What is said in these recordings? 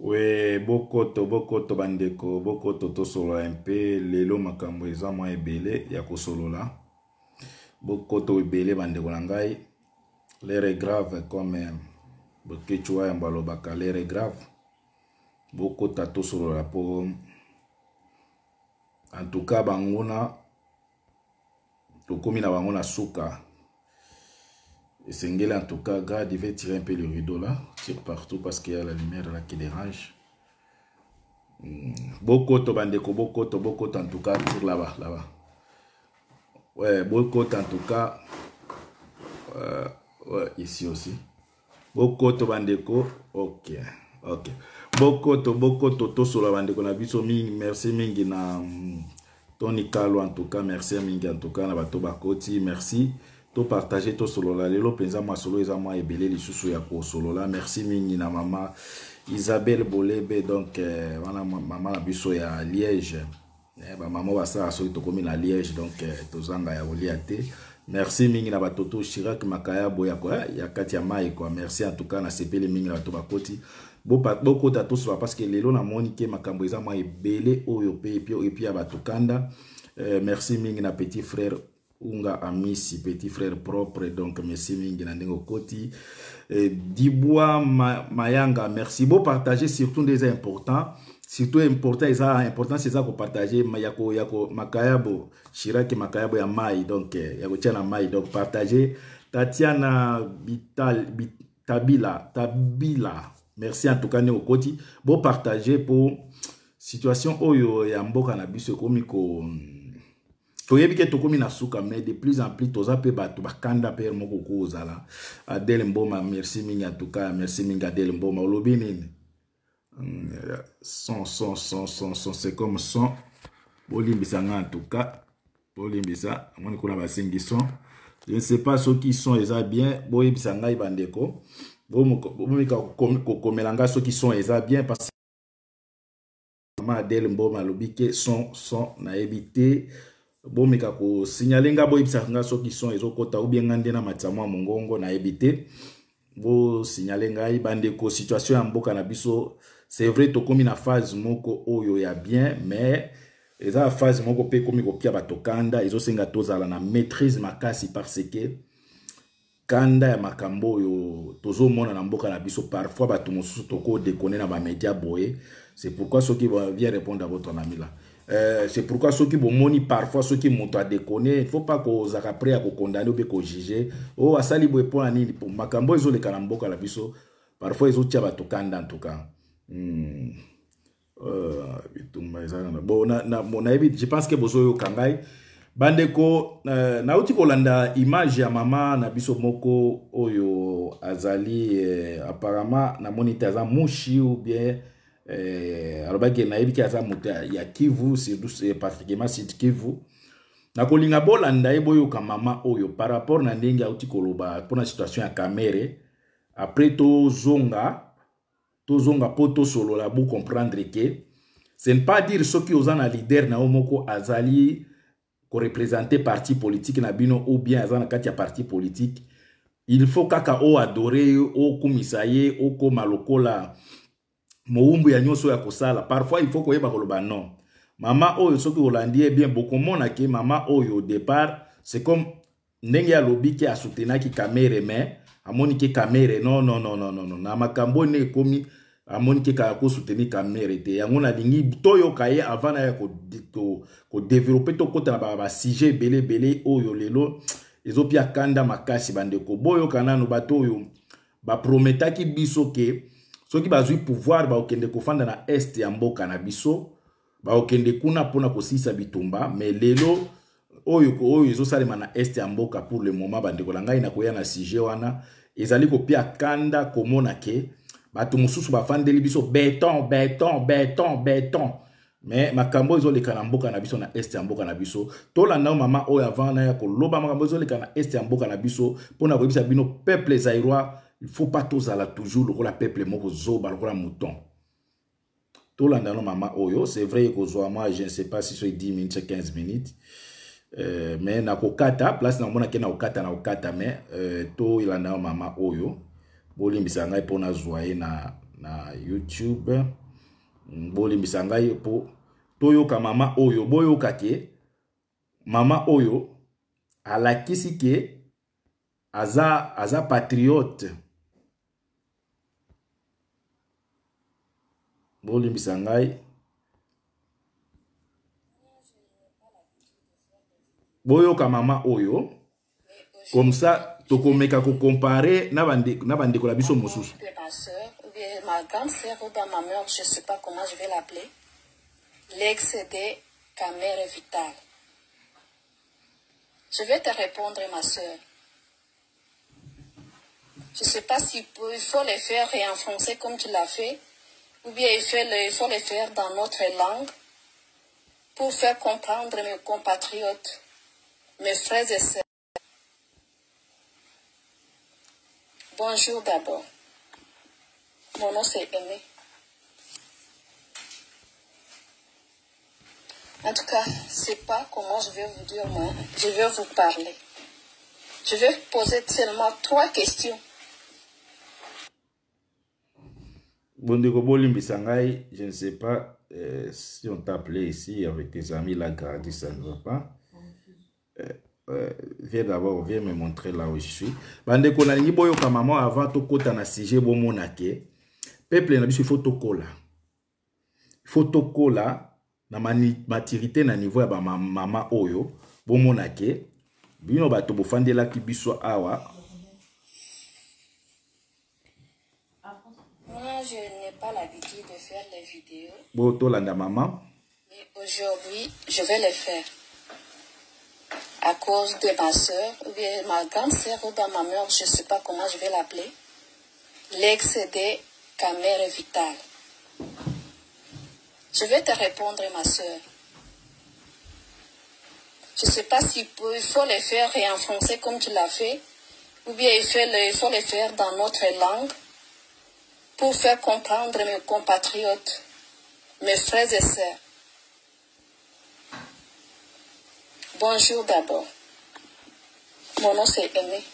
Oui, bokoto bandeko, bokoto to solo un peu, lelo makambo eza mwa ebele ya kosolola. Bokoto ebele bandeko na ngai, l'air est grave comme bokechua ya mbalobaka, l'air est grave. Bokota to solola po, en tout cas banguna, tokomi na banguna suka. Et Sengele, en tout cas, garde, il va tirer un peu le rideau là. Tire partout parce qu'il y a la lumière là qui dérange. Bokoto bandeko, bokoto, en tout cas, tire là-bas, là-bas. Ouais, bokoto en tout cas. Ouais, ici aussi. Bokoto bandeko, ok, ok. Bokoto, toso la bandeko na biso mingi, merci mingi na Tony Kalo en tout cas, merci mingi en tout cas na bato bakoti, merci. To partager to solo la lelo penza ma solo eza ma ebele lisusu ya ko solo la, merci mingi na mama Isabelle Bolebe donc wana mama na biso ya Liège, ba mama basa so to komi na Liège donc tozanga ya oliate. Merci mingi na batoto Chirac Makaya boya quoi ya kati ya mai quoi, merci en tout cas na sepele mingi na bato bakoti bokota to solo parce que lelo na monike makambo eza ma ebele oyo pe et puis ya batukanda. Merci mingi na petit frère Unga Amisi, petit frère propre, donc merci mingi na ndenge koti. Dibwa Mayanga, merci. Beau partager surtout des importants. Surtout important c'est ça que partager yako makayabo Shiraki makayabo ya mai donc yako tiana mai donc partager Tatiana Tabila. Merci en tout cas ndenge koti. Beau partager pour situation oyo ya mboka na biso komiko. Toyebi tokomi na suka mais de plus en plus toza pe bato bakanda pe moko kozala. Adel Mboma merci mingi en tout cas, merci mingi Adel Mboma olobi nini. Son c'est comme son. Bolimbisa nga en tout cas. Bolimbisa amoni kuna basengi son. Je ne sais pas ceux qui sont eza bien, boyebisa nga ibandeko. Bomika komelanga ceux qui sont eza bien parce que Adel Mboma lobi ke son na ebité. Bon meka ko signalenga bo ibisanga so qui sont ezokota ou bien ngande na matsamwa mongongo na ebité bo signalenga ibande ko situation ya mboka na biso c'est vrai to komi na phase moko oyo ya bien mais eza phase moko pe komi ko pia batokanda ezosenga tozala na maîtrise makasi parce que kanda ya makambo oyo tozo mona na mboka na biso parfois bato mosusu toko déconner na ba média boye. C'est pourquoi ceux qui vont bien répondre à votre ami là. C'est pourquoi ceux qui vont parfois ceux qui montent à déconner, il ne faut pas qu'on après à condamner ou qu'on juger. Oh, à ça libre pour ani pour makambo ils ont les kalamboka la biso. Parfois ils ont tia batokanda en tout cas. Bon je pense que bozo yo kangai bandeko nauti kolanda image ya mama na biso moko oyo azali apparemment na monitaza mushi ou bien alobaki na yebi ki aza moto ya Kivu c'est particulièrement Sud Kivu na kolinga bolanda boyo ka mama oyo par rapport na ndenge auti koloba pona situation ya Kamere après to zonga poto solo la bu comprendre que ce n'est pas dire ceux qui osana leader na omoko azali ko représenter parti politique na bino ou bien azana kati ya parti politique il faut kaka o adorer o kumisaye o ko malokola moumbu ya nyoso ya kosala. Parfois il faut koyeba koloba non. Mama oyo soki Hollandi bien beaucoup mona ke mama oyo au départ c'est comme ndenge ya lobi ki a soutenaki Kamere mais amoni ke Kamere non na makambo ne komi amoni ke ka ko soutenir Kamere te yango na lingi toyo kaye avant na ya ko développer to kota na ba sujet belé oyo lelo ezopia kanda makasi bandeko boyo kanano bato oyo ba prometaki biso ke ceux qui bazui pouvoir ba okende kofanda na est ya mboka na biso ba okende kuna pona kosisa bitumba mais lelo oyo ezosalema na est ya mboka pour le moment bandeko ngai na koya na sujet wana ezali kopia kanda komona ke bato mosusu bafandeli biso béton mais makambo ezoleka na mboka na biso na est ya mboka na biso tolanda mama oyo avant na ya koloba makambo ezoleka na est ya mboka na biso pona koyebisa bino peuple zaïrois. Il ne faut pas tous à la toujours le peuple moko zoba le mouton. Tout l'andano mama oyo, c'est vrai que moi je ne sais pas si c'est 10 minutes 15 minutes. Mais na kokata place na mona ke na okata mais to ilandano mama oyo. Bolimbisa ngai pona zoaye na na YouTube. Bolimbisa ngai po toyoka mama oyo boyoka ke mama oyo alakisi ke aza patriote. Bolimbisa ngai boyoka mama oyo comme ça tokomeka ko comparer na bandeko la biso mosusu. Ma grande sœur ou dans ma mère, je ne sais pas comment je vais l'appeler, l'ex de Camère Vital. Je vais te répondre, ma sœur. Je ne sais pas s'il faut le faire en français comme tu l'as fait, ou bien il faut le faire dans notre langue pour faire comprendre mes compatriotes, mes frères et sœurs. Bonjour d'abord. Mon nom c'est Aimé. En tout cas, c'est pas comment je vais vous dire moi. Je vais vous parler. Je vais poser seulement 3 questions. Bondeko Bolimbisa ngai, je ne sais pas si on t'a appelé ici avec tes amis là, Gradi, ça ne va pas. Viens d'abord, viens me montrer là où je suis. Bandeko na lingi boyo ka maman avant to kota na sujet bo monake. Peuple na biso fotokola. Fotokola na maturité na niveau ya ba mama oyo bo monake. Bino bato bofandela ki biso awa. Moi, je n'ai pas l'habitude de faire les vidéos. Bo to landa maman. Mais aujourd'hui, je vais les faire. À cause de ma soeur, ou bien ma grande sœur ou dans ma mère, je ne sais pas comment je vais l'appeler, l'ex de Camère Vital. Je vais te répondre, ma soeur. Je ne sais pas s'il faut le faire en français comme tu l'as fait, ou bien il faut le faire dans notre langue pour faire comprendre mes compatriotes, mes frères et sœurs. Bonjour d'abord. Mon nom c'est Aimé.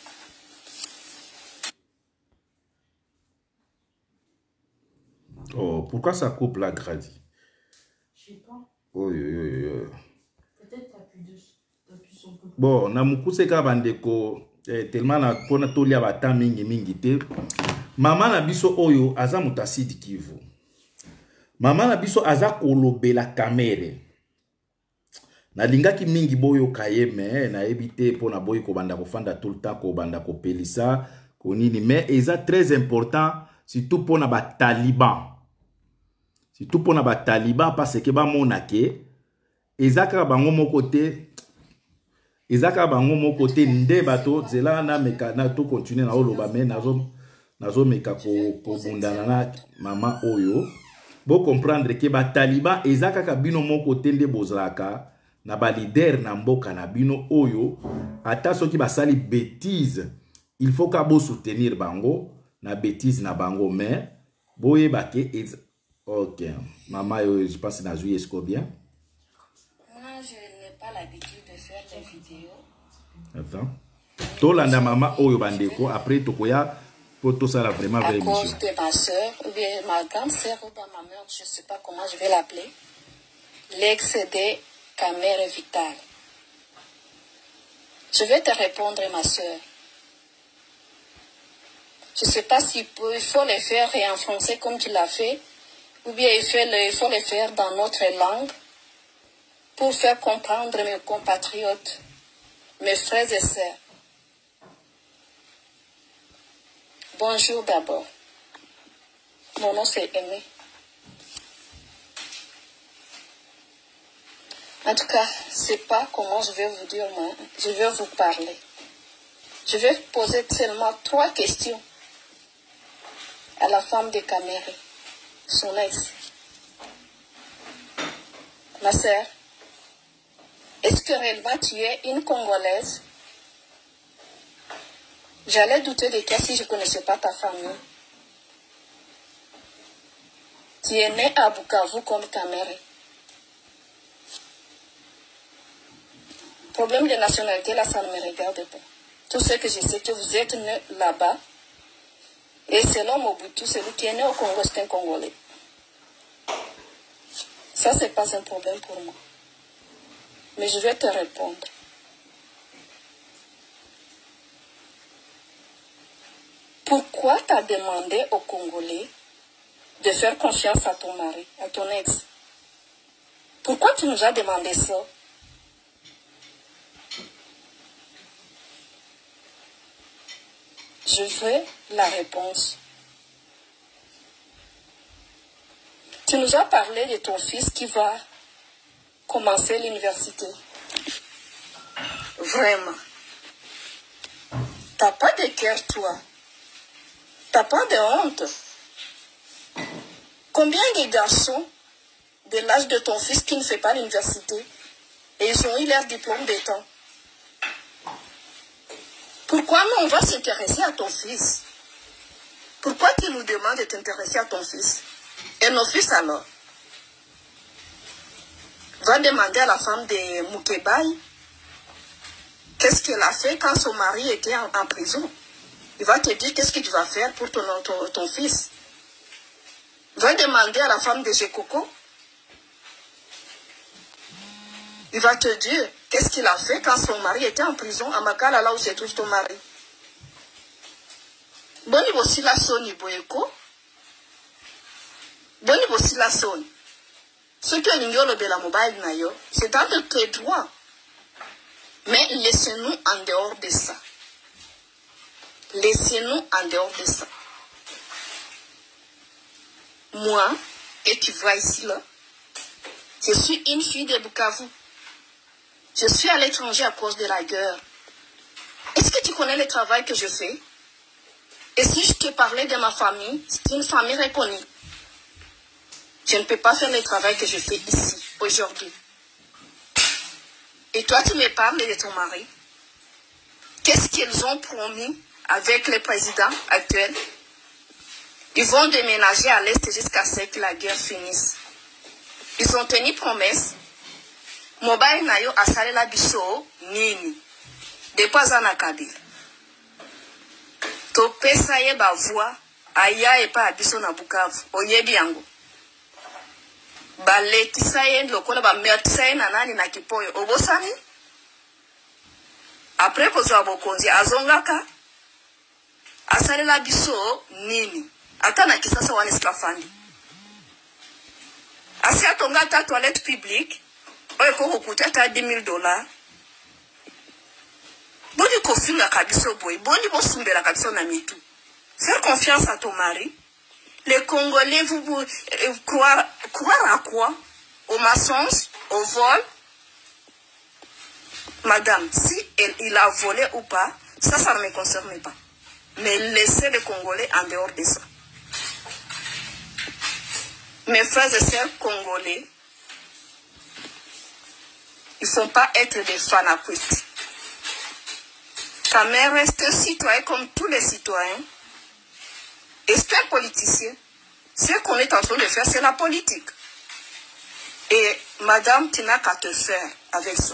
Oh, pourquoi ça coupe la Gradi? Je sais pas. Oh, Peut-être t'as plus son peu. Bon, na mukuse ka bandeko tellement na pona tolia bata mingi te. Mama na biso oyo aza mutasidi Kivu. Mama na biso aza kolobela kamere. Na lingaki mingi boyo kayeme na ebite pona boyo ko banda ko fanda tout le temps ko banda ko pelisa ko nini mais eza très important surtout pona ba taliban. Surtout pona ba taliban parce que ba monake ezaka bango moko te. Ezaka bango moko te nde bato zela na meka na to continuer na oloba mais nazo meka ko bundana na mama oyo. Bo comprendre que ba taliban ezaka ka bino moko te nde bozalaka na ba leader na mboka na bino oyo ata soki basali bêtise il faut ka bo soutenir bango na bêtise na bango mais boye bake OK maman je pense na jouer esco bien. Moi je n'ai pas l'habitude de faire des vidéos. Attends. Tolanda mama oyo bandeko après tokoya pour tout ça là vraiment à vraie cause émission. de ma soeur, ou bien ma grande sœur ou dans ma mère, je ne sais pas comment je vais l'appeler, l'ex de Camère Vital. Je vais te répondre, ma soeur. Je ne sais pas s'il faut le faire en français comme tu l'as fait, ou bien il faut le faire dans notre langue pour faire comprendre mes compatriotes, mes frères et sœurs. Bonjour d'abord. Mon nom c'est Aimé. En tout cas, c'est pas comment je vais vous dire moi. Je vais vous parler. Je vais poser seulement 3 questions à la femme de Caméré, son ex. Ma sœur, est-ce que réellement tu es une Congolaise? J'allais douter de toi si je ne connaissais pas ta famille. Tu es né à Bukavu comme Caméré. Problème de nationalité, là, ça ne me regarde pas. Tout ce que je sais, que vous êtes né là-bas Et selon Mobutu, celui qui est né au Congo, c'est un Congolais. Ça, c'est pas un problème pour moi. Mais je vais te répondre. Pourquoi tu as demandé aux Congolais de faire confiance à ton mari, à ton ex? Pourquoi tu nous as demandé ça? Je veux la réponse. Tu nous as parlé de ton fils qui va commencer l'université. Vraiment. T'as pas de cœur, toi. T'as pas de honte. Combien de garçons de l'âge de ton fils qui ne fait pas l'université et ils ont eu leur diplôme d'état? Pourquoi nous, on va s'intéresser à ton fils? Pourquoi tu nous demandes de t'intéresser à ton fils? Et nos fils alors? Va demander à la femme de Moukébaï qu'est-ce qu'elle a fait quand son mari était en prison. Il va te dire qu'est-ce que tu vas faire pour ton fils. Va demander à la femme de Jekoko. Il va te dire qu'est-ce qu'il a fait quand son mari était en prison à Makala, là où se trouve ton mari. Boni bosi la soni boyeko. Boni bosi la soni. Ce que l'ingolo de la mobile nayo, c'est un de tes droits. Mais laissez-nous en dehors de ça. Laissez-nous en dehors de ça. Moi, et tu vois ici là, je suis une fille de Bukavu. Je suis à l'étranger à cause de la guerre. Est-ce que tu connais le travail que je fais? Et si je te parlais de ma famille, c'est une famille reconnue. Je ne peux pas faire le travail que je fais ici, aujourd'hui. Et toi, tu me parles de ton mari. Qu'est-ce qu'ils ont promis avec le président actuel? Ils vont déménager à l'Est jusqu'à ce que la guerre finisse. Ils ont tenu promesse. Mobile nayo asale la biso nini. Depuis ana Kabila. To pesa ye ba voix aya e pa biso na Bukavu. Oyebi yango. Ba letisa ye lokola ba mertisa ye na nani na Kipoyo. Obosani. Après kozwa bokonzi azongaka asale la biso nini. Ata na kisasa wane skafandi. Asi atonga ta toilette publique. Oye koko kutata $10,000. Boni kofinga kabiso boy. Boni bosumbela kabiso na mitu. Faire confiance à ton mari. Les Congolais, vous croire à quoi? Au mensonge, au vol? Madame, si il a volé ou pas, ça ne me concerne pas. Mais laissez les Congolais en dehors de ça. Mes frères et sœurs congolais, il ne faut pas être des fanatiques. Ta mère reste un citoyen comme tous les citoyens. Et c'est un politicien. Ce qu'on est en train de faire, c'est la politique. Et madame, tu n'as qu'à te faire avec ça.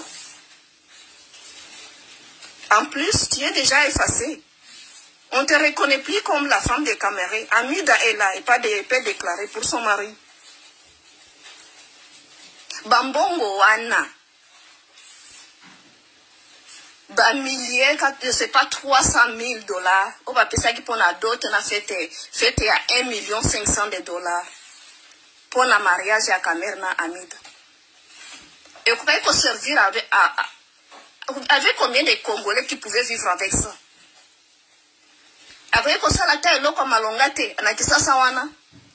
En plus, tu es déjà effacée. On ne te reconnaît plus comme la femme de Caméré. Amida est là et pas déclarée pour son mari. Bambongo wana. Milliers, je ne sais pas, $300,000. On va payer pour la dot, on a fait à $1,500,000 pour le mariage à Camerna Amida. Et vous pouvez servir avec combien de Congolais qui pouvaient vivre avec ça? Avec ça, la taille, l'eau comme malongate, on a dit ça, ça, wana.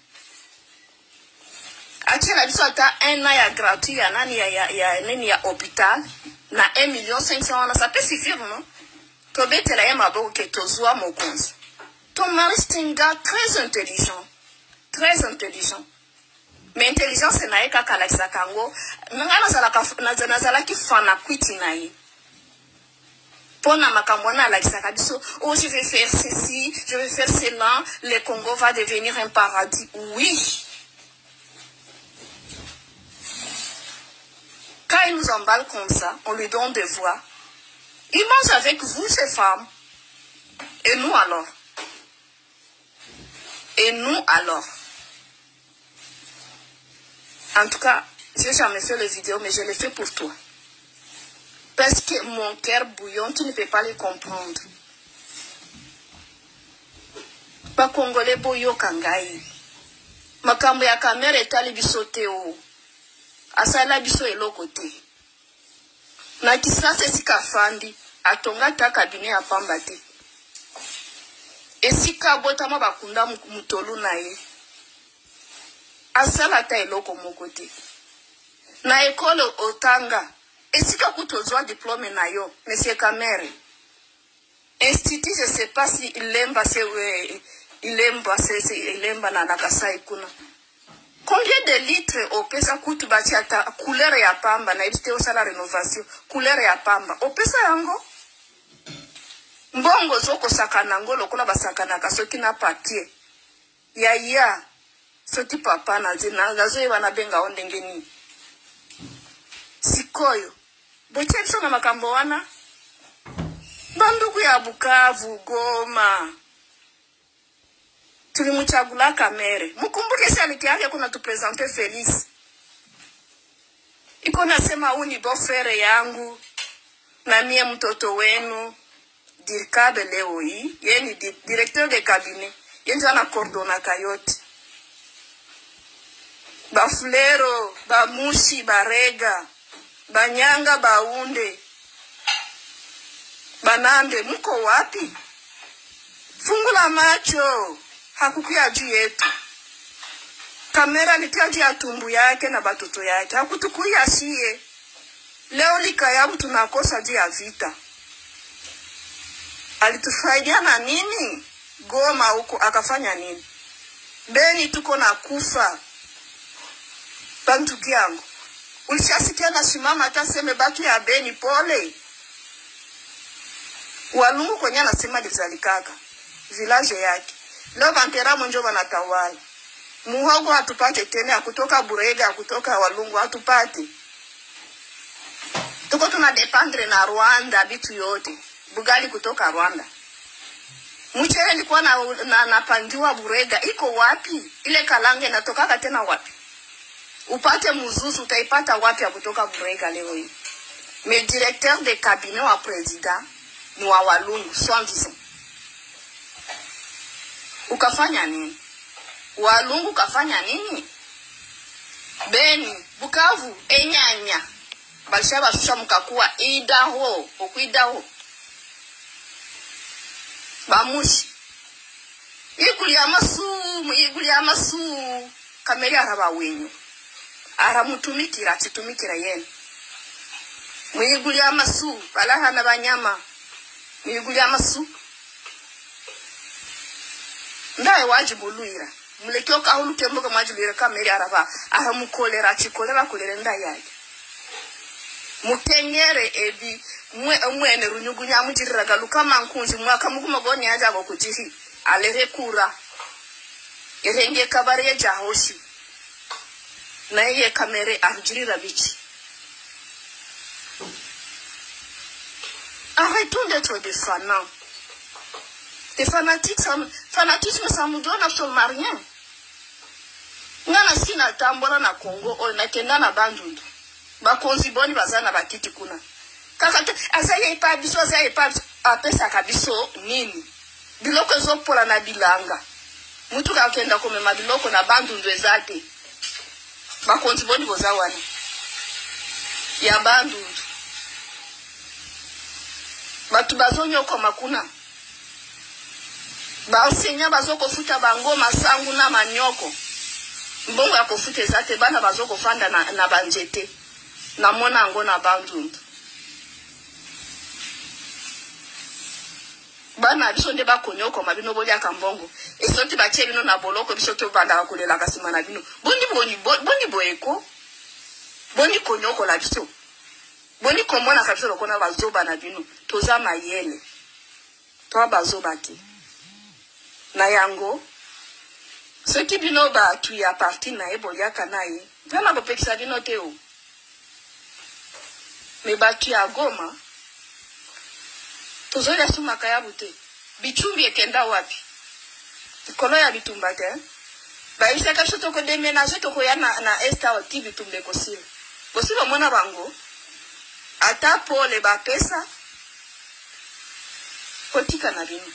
Ati la biso ata un an ya gratuit ya nani ya hôpital na 1,500,000 ça peut suffire non? Tobete la yema boko ke tozwa mokonzi. Ton mari c'est un gars très intelligent. Très intelligent. Mais intelligence na ye kaka la kisakango nga nazala ki fana kwiti na ye. Pona makambo na la kisakabiso, oh je vais faire ceci, je vais faire cela, le Congo va devenir un paradis. Oui. Quand il nous emballe comme ça, on lui donne des voix. Il mange avec vous, ces femmes. Et nous alors? Et nous, alors? En tout cas, j'ai jamais fait le vidéo, mais je l'ai fait pour toi. Parce que mon cœur bouillon, tu ne peux pas le comprendre. Pas congolais boyo kangai. Makambo ya kamera etali bisote o. Asala biso eloko te. Na kisasa esika fandi, atonga ta kabine ya pamba te. Esika botama bakunda mutolu na ye. Asala ta eloko moko te. Na ekole otanga, esika kutozwa diplôme na yo, monsieur Kamere. Institut, je sais pas si ilemba na nakasai kuna. Combien de litres opesa kutu bati ata couleur ya pamba na ibiste osala rénovation, couleur ya pamba. Opesa yango? Mbongo zoko sakana ngo lokola basakana kasoki na papier. Ya soki papa na zina gazo yeba benga ondenge ni. Sikoyo. Boche biso na makambo wana. Bandugu ya Bukavu, Goma. Tulimuchagula Kamere. Mukumbuke si aliki yake kuna tupresente Felix. Iko nasema uni bofere yangu. Na mie mtoto wenu. Dirkabe leo hii. Ye ni directeur de cabinet. Ye ndio ana coordona kayote. Bafulero, Bamushi, Barega. Banyanga, Baunde. Banande, mko wapi? Fungula macho. Hakukuya juu yetu. Kamera likia juu ya tumbu yake na batoto yake. Hakutukuya shie. Leo likayabu tunakosa juu ya vita. Alitufaidia na nini? Goma huko akafanya nini? Beni tuko na kufa. Bantuki yangu. Ulishasikia na simama hata seme batu ya Beni pole. Walungu kwenye anasema lizalikaka. Village yake. Leo bantera mwenjo wanatawala. Muhogo hatupate tena kutoka Burega, kutoka Walungu hatupate. Tuko tunadependre na Rwanda bitu yote. Bugali kutoka Rwanda. Mchele likuwa napandiwa Burega. Iko wapi? Ile kalange inatoka tena wapi? Upate muzuzu utaipata wapi ya kutoka Burega leo hii? Mais directeur de cabinet wa président ni wa Walungu, swanzizo. Ukafanya nini? Walungu kafanya nini? Beni, Bukavu, Enyanya. Balishaba susha mkakuwa Idaho, okuidaho. Bamushi. Iguli amasu, Kameri araba wenyu. Aramutumikira, chitumikira yenu. Mwiguli amasu, balaha na banyama. Mwiguli amasu. Ndaye wajibuluira. Mulekio kahulu kemboka mwajibuluira Kameri araba. Aramukolera, chikolera kulere ndaye yake. Mukengere ebi mwene runyugunya mujiriraga lukama nkunzi mwaka mugumagoni aja gokujihi alere kura irenge kabare jahoshi na ye Kamere arujirira bichi. Arrêtons d'être des fanats. Des fanatiques, fanatisme ça nous donne absolument rien. Ngana sina tambora na Congo o na kenda na Bandundu. Bakonzi boni bazana bakiti kuna. Kaka azaye ipa biso apesa kabiso nini? Biloko zopola na bilanga. Mutu kakenda komema biloko na Bandundu ezate. Bakonzi boni bozawana. Ya Bandundu. Batu bazonyo koma kuna. Bansenya bazoko futa bango masangu na manyoko. Mbongo ya kofuta ezate bana bazoko fanda na banjete. Na mona ango na Bandundu. Bana biso nde bakonyoko mabino boli akambongo. Esoti bache bino na boloko biso to banda kulela kasima na bino. Boni boeko. Boni konyoko la biso. Boni komona kabisa lokona bazoba na bino. Toza mayele. Toa bazoba te. Na yango. Soki bino ba tu ya parti na eboli akana ye. Vana bopekisa bino te o. Me batu ya Goma. Tozoli asuma kayabu te. Bichumbi ekenda wapi? kono ya bitumba te ba isa ka soto ko déménager to ko ya na esta o ti bitumbe ko sile bosilo mona bango ata pole ba pesa kotika na bino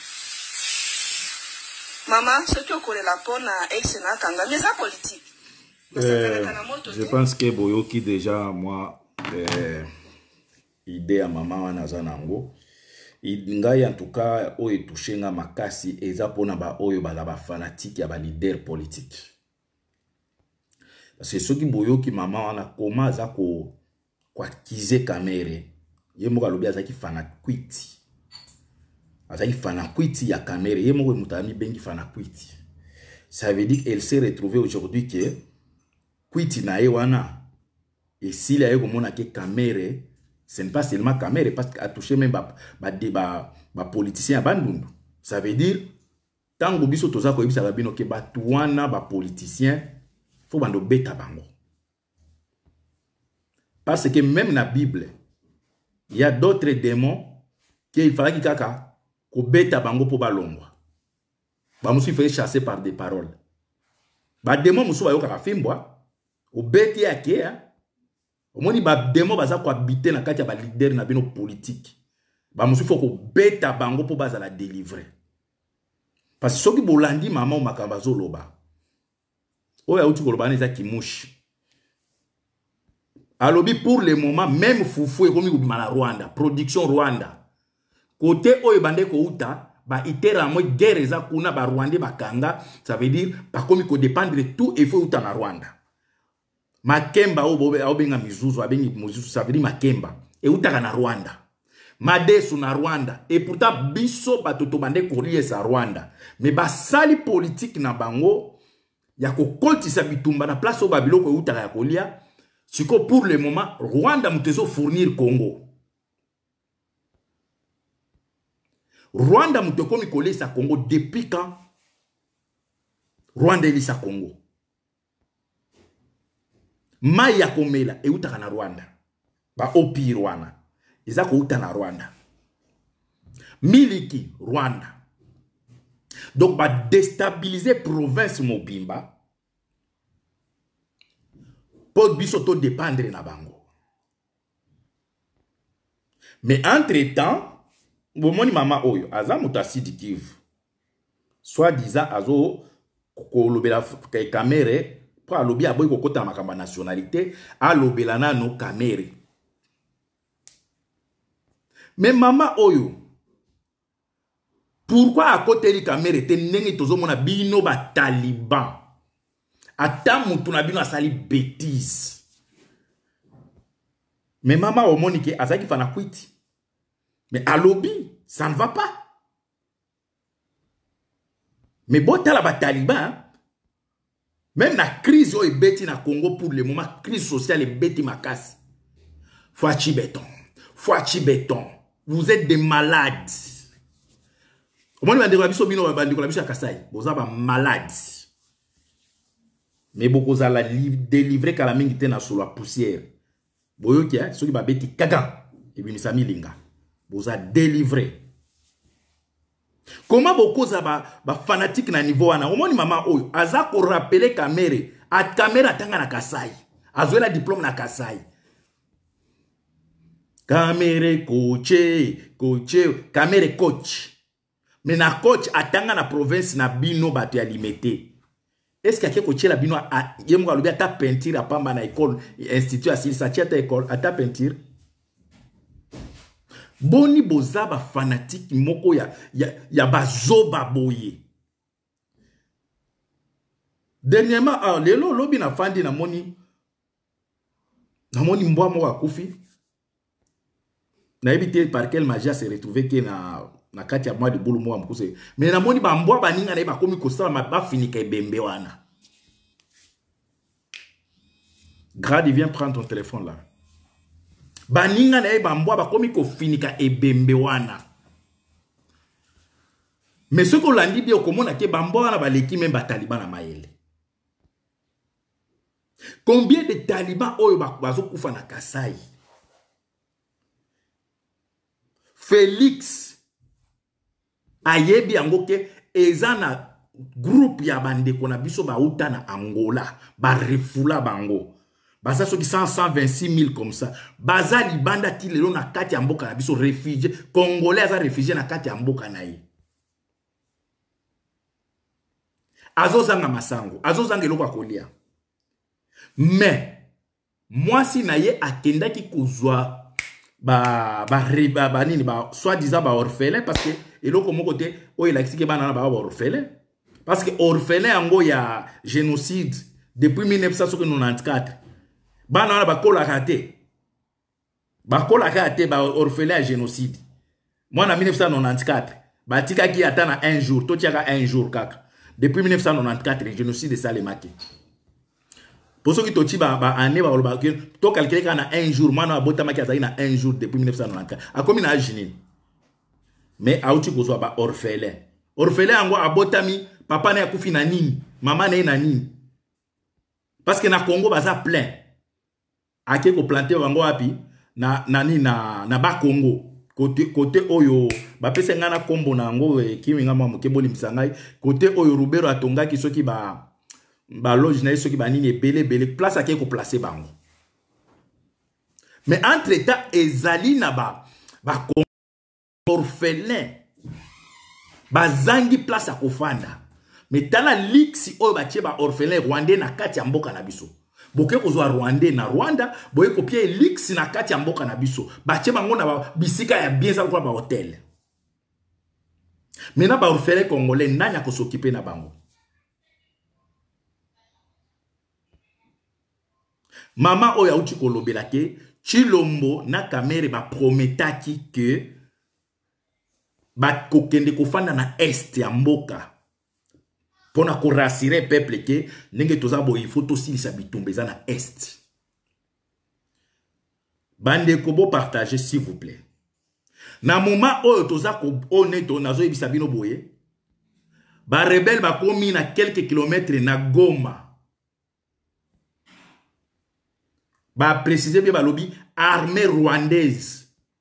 mama soki okolela pona ex na kanga mais ça politique je pense que boyoki déjà moi idée à maman wana za nango ngai en tout cas oyo touché nga makasi eza pona ba oyo bala ba fanatique ya ba leader politique parce que soki boyoki maman wana koma za ko kwa kize kamere ye moko alobi azaki fanakwiti azaki fanakwiti ya kamere ye moko mutami bengi fanakwiti ça veut dire qu'elle s'est retrouvée aujourd'hui que kwiti na ye wana et s'il y a eu comme on a que kamere ce n'est pas seulement kamere parce qu'à toucher même ba politicien bandundu ça veut dire tango biso toza ko yebisa bino ke batuana ba politicien faut bando beta bango parce que même na Bible il y a d'autres démons qui il fallait qu'il kaka ko beta bango po balongwa ba musu fait chasser par des paroles ba démons musu ba yo kaka fimbwa o beti yake ya omoni ba démons baza ko habiter na kati ya ba leader na bino politique ba musu faut ko beta bango po baza la délivrer parce que soki bolandi mama o makamba zo loba oya uti ko loba neza kimushi alobi pour le moment même fufu ekomi kubima na Rwanda production Rwanda côté oyo bande ko uta ba itera mo guerre eza kuna ba Rwanda bakanga ça veut dire ba komi ko dépendre tout et faut uta na Rwanda makemba o benga mizuzu abengi mizuzu ça veut dire makemba e uta na Rwanda madesu na Rwanda et pourtant biso batoto bande ko lier Rwanda mais ba sali politique na bango ya ko koltisa bitumba na place o babiloko e uta ya kolia. Siko pour le moment, Rwanda mutezo fournir Congo. Rwanda muteko mikole sa Congo depuis quand Rwanda elisa Congo. Maya komela e utaka na Rwanda. Ba opi Rwanda. Eza ko uta na Rwanda. Miliki Rwanda. Donc ba déstabiliser province mobimba. Pour biso to dépendre na bango. Mais entre-temps, bomoni mama oyo, aza mutasi di Kivu. Soit disant azo kolobela kamere, pour alobi aboy kokota makamba nationalité, alobela na no kamere. Mais mama oyo, pourquoi à côté di kamere te nenge tozo mona bino ba taliban? Ata mutu na bino asali bêtise. Mais maman au monike azaki fana kwiti. Mais à lobby, ça ne va pas. Mais bon tala ba taliban, même la crise est bêti na Congo pour le moment, crise sociale est bêti makasi. Fouachi béton. Vous êtes des malades. Au moins bandi ko biso bino bandi ko biso ya Kasai, boza ba malades. Mais beaucoup za la délivrer kala mingi tena sur la poussière. Boyo kia soki ba beti kaga et bien misami linga. Boza délivrer. Comment beaucoup za ba fanatique na niveau wana. Omoni mama oyo aza ko rappeler kamere, a kamera tanga na Kasai. Azoela diplôme na Kasai. Kamere kamere coach. Mais na coach atanga na province na bino bato ya limité. Est-ce qu'il y a quelque chose bino a yemo alobi ata peinture apamba na école institut asili sa tia ta école ata peinture boni bozaba fanatique moko ya bazoba boye dernièrement lelo lobi na fandi na moni mbwa moko akufi na ebité par quelle magie s'est retrouvé que na kati ya mwa de bulu mwa mkuse mais na moni ba mbwa baninga na ba komi ko sala ba finika ebembe wana. Grady, viens prendre ton téléphone là. Baninga na ba mbwa ba komi ko finika ebembe wana. Mais ce qu'on l'a dit bien komona ke ba mbwa wana ba leki même ba taliban na mayele. Combien de talibans oyo bazo kufa na Kasai? Félix ayebi yango ke ezana groupe ya bandeko na biso bauta na Angola ba refula bango baza soki 126 000 comme ça baza libanda ti lelo na kati ya mboka na biso réfugié congolais aza réfugié na kati ya mboka na ye azozanga masango azozanga eloko akolia mais mwasi na ye akendaki kozwa nini soi-disant ba orphelin parce que eloko moko te oyo elakisi ke bana na ba orphelin parce que orphelin yango ya génocide depuis 1994 bana wana bakolaka te ba orphelin ya génocide mwana 1994 batikaki ata na un jour totiaka un jour kaka depuis 1994 génocide esalemaki pour ceux qui tochi ba année ba oloba to calculer kana un jour mwana abotamaki azali na un jour depuis 1994 akomi na ajini mais auti kozwa ba orphelin yango abotami papa na yakufi na nini mama na ye na nini parce que na Congo baza plein ake ko planter bango wapi na ba Congo côté oyo ba pese ngana kombo na ngo kimi ngama mokeboli misangai côté oyo Rubero atongaki soki ba loge na soki ba nini belé place ake ko placer bango mais entre temps ezali na ba orphelin bazangi place à kofanda mais tala liksi oyo batie ba orphelin rwandais na kati ya mboka na biso boke kozwa rwandais na Rwanda boye kopie liksi na kati ya mboka na biso batie bango na bisika ya bien ça kwa ba hotel mais na ba orphelin congolais nanya ko s'occuper na bango mama oyo auti kolobela ke Chilombo na Kamere ba prometaki que ba kokende kofanda na est ya mboka pona ko rassurer peuple ke ndenge toza bo il faut aussi sa bitumbeza na est bande ko bo partager s'il vous plaît na moment oyo toza ko oneto nazo yebisa bino boye ba rebelle ba komi na quelques kilomètres na Goma ba préciser bien ba lobby armée rwandaise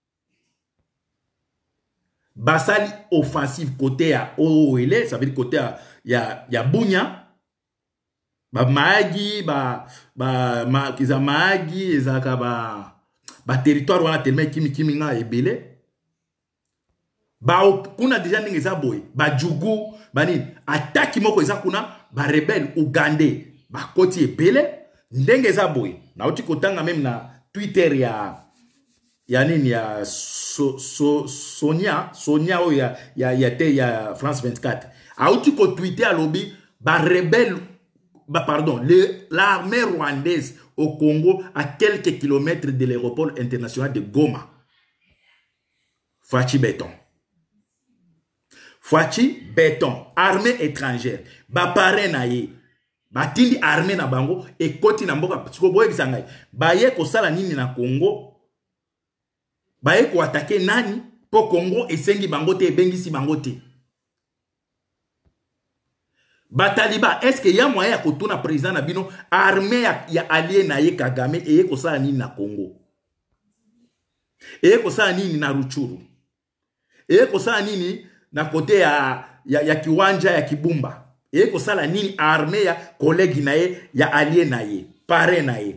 basali offensive côté ya OEL, ça veut dire côté ya Bunya ba maagi kiza maagi ezaka ba territoire wana tellement kimi nga ebele ba kuna déjà ndenge za boy ba jugu bani attaque moko eza kuna ba rebelle ugandais ba koti ebele ndenge za boy na uti kotanga même na Twitter ya nini ya Sonia oyo ya France 24 auti ko Twitter alobi ba rebelle l'armée rwandaise au Congo à quelques kilomètres de l'aéroport international de Goma. Fachi béton, armée étrangère, ba pare na ye, ba tindi armée na bango et koti na mboka piko boye bisangai. Ba ye ko sala nini na Congo? Ba ye ko attaquer nani po Congo esengi bango te ebengisi bango te. Bataliba, est-ce que y a moyen ko tuna président na bino armée ya allié na ye Kagame et ko sala nini na Congo? Et ko sala nini na Ruchuru? Et ko sala nini na côté ya Kiwanja ya Kibumba? Et ko sala nini armée ya collègue na ye ya allié na ye, pare na ye?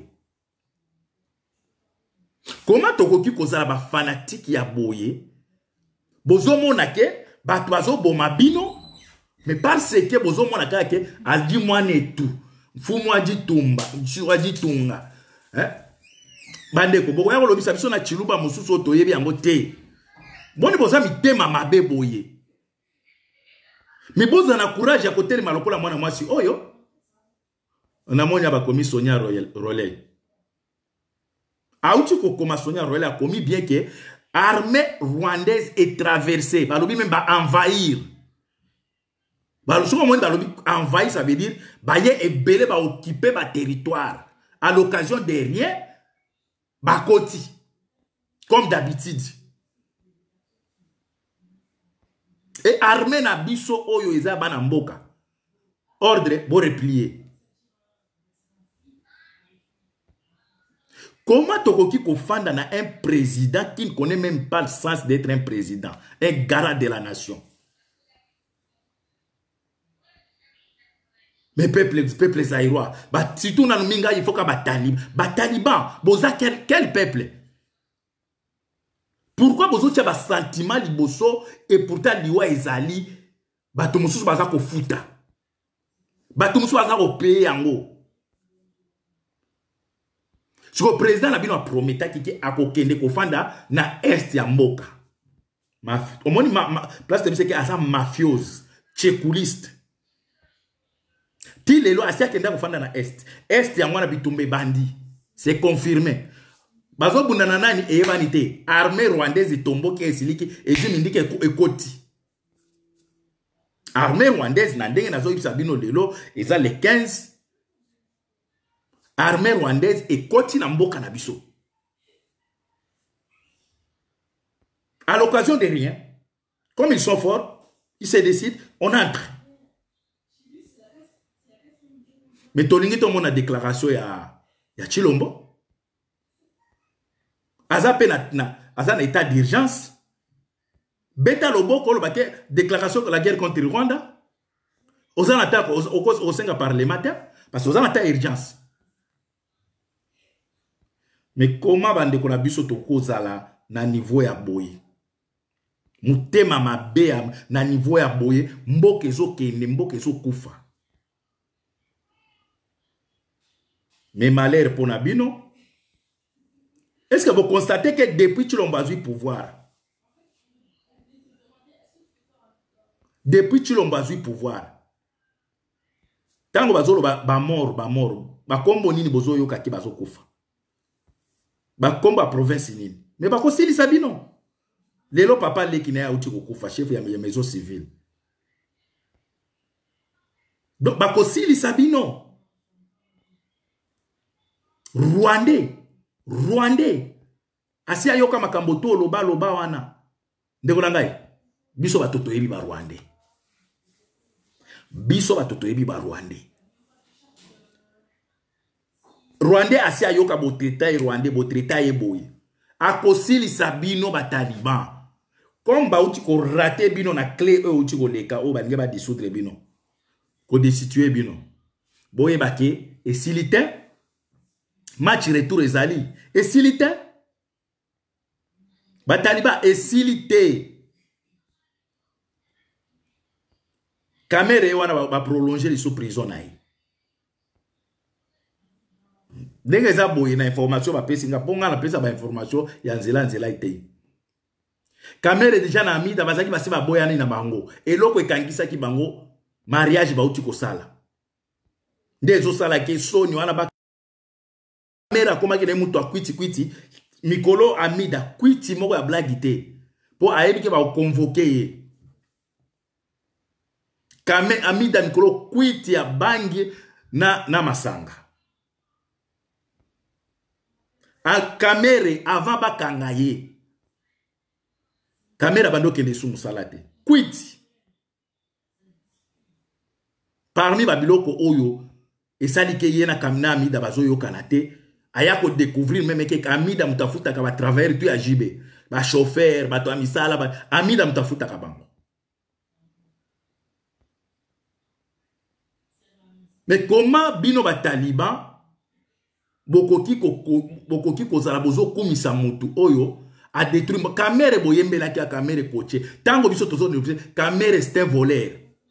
Comment tokoki kozala ba fanatique ya boye? Bozo monake bato bazo boma bino mais parce que bozo monaka ke adi mwane tout. Fumu adi tumba, nchu adi tunga. Bande ko boko ya kolobisa biso na chiluba mususu otoyebi yango te. Boni boza mitema mabe boye. Mi boza na courage ya kotelema lokola mwana mwasi oyo. Na monya ba komi Sonia Roley. Auti ko koma Sonia Roley a komi bien que armée rwandaise est traversée. Balobi même ba envahir. Envahir, ça veut dire baye et belé ba occuper ba territoire à l'occasion de rien ba koti comme d'habitude. Et armée na biso oyo eza bana mboka. Ordre bo replier. Comment tokoki kofanda na un président qui ne connaît même pas le sens d'être un président, un garant de la nation? Mais peuple zaïrois, surtout dans le Minga, il faut qu'il y ait des talibans. Boza, quel peuple? Pourquoi bozo tcha ba sentiment liboso et pourtant liwa ezali bato mususu baza ko futa. Bato mususu baza ko payer yango. Si le président a bien promis qu'il a kokende ko fanda na est ya mboka. Au moins place de c'est que asa mafiose, tchekouliste. Ti lelo asia kenda ko fanda na est. Est ya mwana bitumbe bandi. C'est confirmé. Bazo bundana nani evanité armée rwandaise tombo ki esiliki ezimindike ekoti. Armée rwandaise na ndenge nazo ibisa bino lelo eza le 15. Armée rwandaise ekoti na mboka na biso. À l'occasion de rien, comme ils sont forts, ils se décident, on entre. Mais tolingi to mona déclaration ya Chilombo. Aza na état d'urgence. Beta lobo ko lobake déclaration de la guerre contre le Rwanda. Oza attaque au sein parlementaire parce que oza na état d'urgence. Mais comment bande ko na biso to kozala na niveau ya boye? Mutema mabe na niveau ya boye, mboke zo kende, mboke zo kufa. Mais malheur pour Nabino. Est-ce que vous constatez que depuis Chilombo a eu pouvoir? Depuis Chilombo a eu pouvoir. Tango bazolo ba mort. Ba kombo nini bozo yoka ki bazo kufa. Ba kombo a province nini. Mais ba kosili sabino. Lelo papa leki na ya uti kufa chef ya maison civile. Donc ba kosili sabino. Rwandais. Asi ayoka makamboto loba wana. Ndeko nangai. Biso batoto yebi ba Rwandais. Biso batoto yebi ba Rwandais. Rwandais asi ayoka botreta e Rwandais botreta e boye. Akosili sabino ba taliban. Comme ba uti ko rater bino na clé e uti ko leka o ba nge ba dissoudre bino. Ko destituer bino. Boye bake e silite match retour ezali. Et silite Bataliba et silite Kamere wana va prolonger les sous prison naï. Ndenge za boye na information ba pesinga ponga na pesa ba information ya nzela ite. Kamere déjà na amida bazaki basi ba boya na bango. Eloko ekangisa ki bango mariage ba uti ko sala. Ndezo sala ke soni wana ba Kamera koma kene mutu akwiti mikolo amida kwiti moko ya blagite po ayebi ke ba convoquer ye. Kame amida mikolo kwiti ya bangi na masanga. A kamere avant ba kanga ye. Kamera bando kende sou musalate. Kwiti. Parmi babiloko oyo esali ke ye na kamina amida bazoyo kanate. Ayako découvrir même que amida mutafuta ka ba travers tu ya jibe ba chauffeur ba to amisala ba amida mutafuta ka bango. Mais comment bino ba taliban bokoki ko zala bozo kumisa mutu oyo a détruire kamere boyembela ki kamere coaché tango biso tozo kamere c'est un voleur.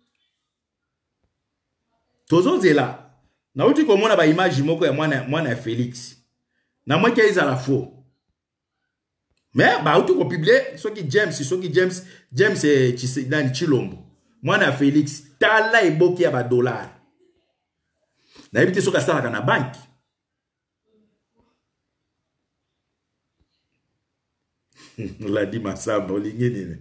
Tozo zela na uti ko mona ba image moko ya mwana ya Félix. Na moi qui est à la faux. Mais ba uti ko publier soki James c'est dans Chilombo. Mwana ya Félix tala eboki ya ba dollar. Na ebite soka sala na banki. La di masamba olingeni.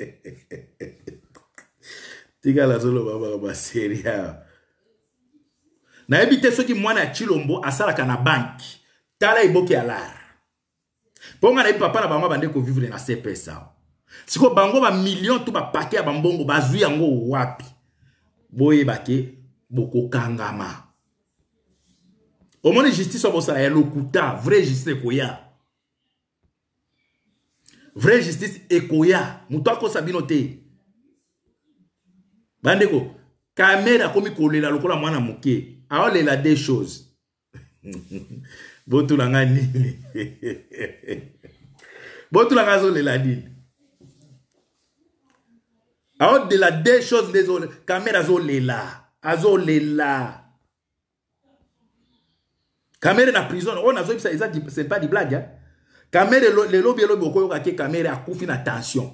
Tiga la solo baba seria. Na ebite soki mwana ya Chilombo asala na banki. Tala iboki alar. Ponga na papa na bango bande ko vivre na CPS. Siko bango ba million tout ba paquet ba mbongo bazui yango wapi. Boye bake boko kangama. Au moins justice obosa ya lokuta, vraie justice ekoya. Vraie justice ekoya. Muto ako sabino te. Bandeko Caméra comme kolela lokola mwana moké. Aolela des choses. Botu langa nini. Botu langa zo lela nini. Aolela des choses désolé. Caméra zo lela. Azo lela. Caméra na prison. On a zo ça c'est pas des blagues hein. Caméra le lobby boko ka caméra a kufi na tension.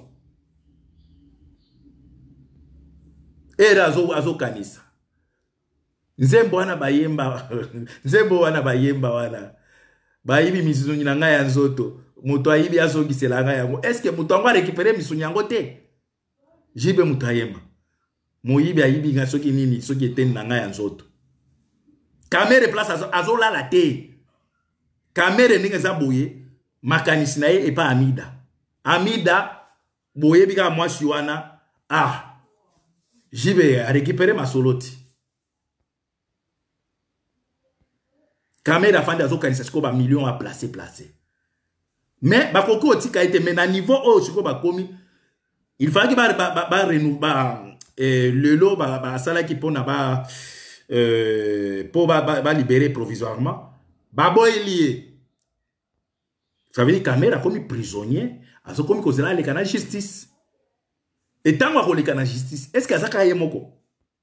Era azo kanisa. Nzembo wana bayemba. Nzembo wana bayemba wana. Bayibi misuni na ngaya nzoto. Muto ayibi azo gisela ngaya yango. Est-ce que muto ngwa récupérer misuni yango te? Jibe muto ayemba. Moyibi ayibi nga soki nini soki eteni na ngaya nzoto. Kamere place azo la te. Kamere ninga za boye. Makanisi na ye epa Amida. Amida boye bika mwasi wana. Ah. Jibe a récupéré ma soloti. Caméra fande azo kanisa siko ba million a placé. Mais ba koko otika été mais na niveau o siko ba komi il fallait que ba renouveler le lot ba sala ki pona ba pour ba libérer provisoirement ba boy lié. Ça veut dire caméra comme prisonnier azo comme kozela le canal justice. Et tant qu'on les canal justice, est-ce que ça caille moko?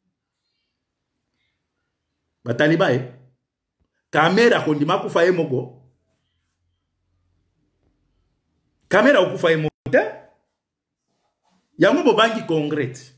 Ba taliba Caméra kondima kufa ye moko. Caméra okufa ye moko. Yango bobangi congrès.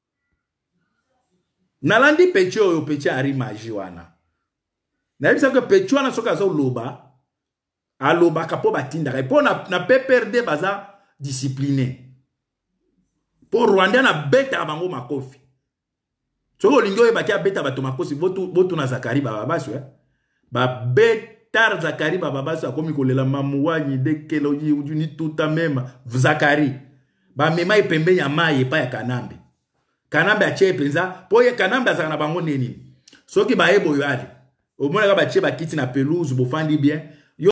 Nalandi pecho yo pecho ari maji wana. Na yebisa que pecho wana soka zo loba. A loba kapo batinda. Et pour na PPRD baza discipliné. Pour Rwanda na beta bango makofi. Soko lingo yebaki a beta bato makofi botu na Zakari bababasu ba betar Zakari bababasu akomi kolela mamuwanyi dekelo ni tuta mema Zakari ba mema ipembe ya maye pa ya Kanambe. Kanambe ache penza po ye Kanambe azaka na bango neni. Soki ba ebo yo ali. Omona ka ba che ba kiti na pelouse bo fandi bien. Yo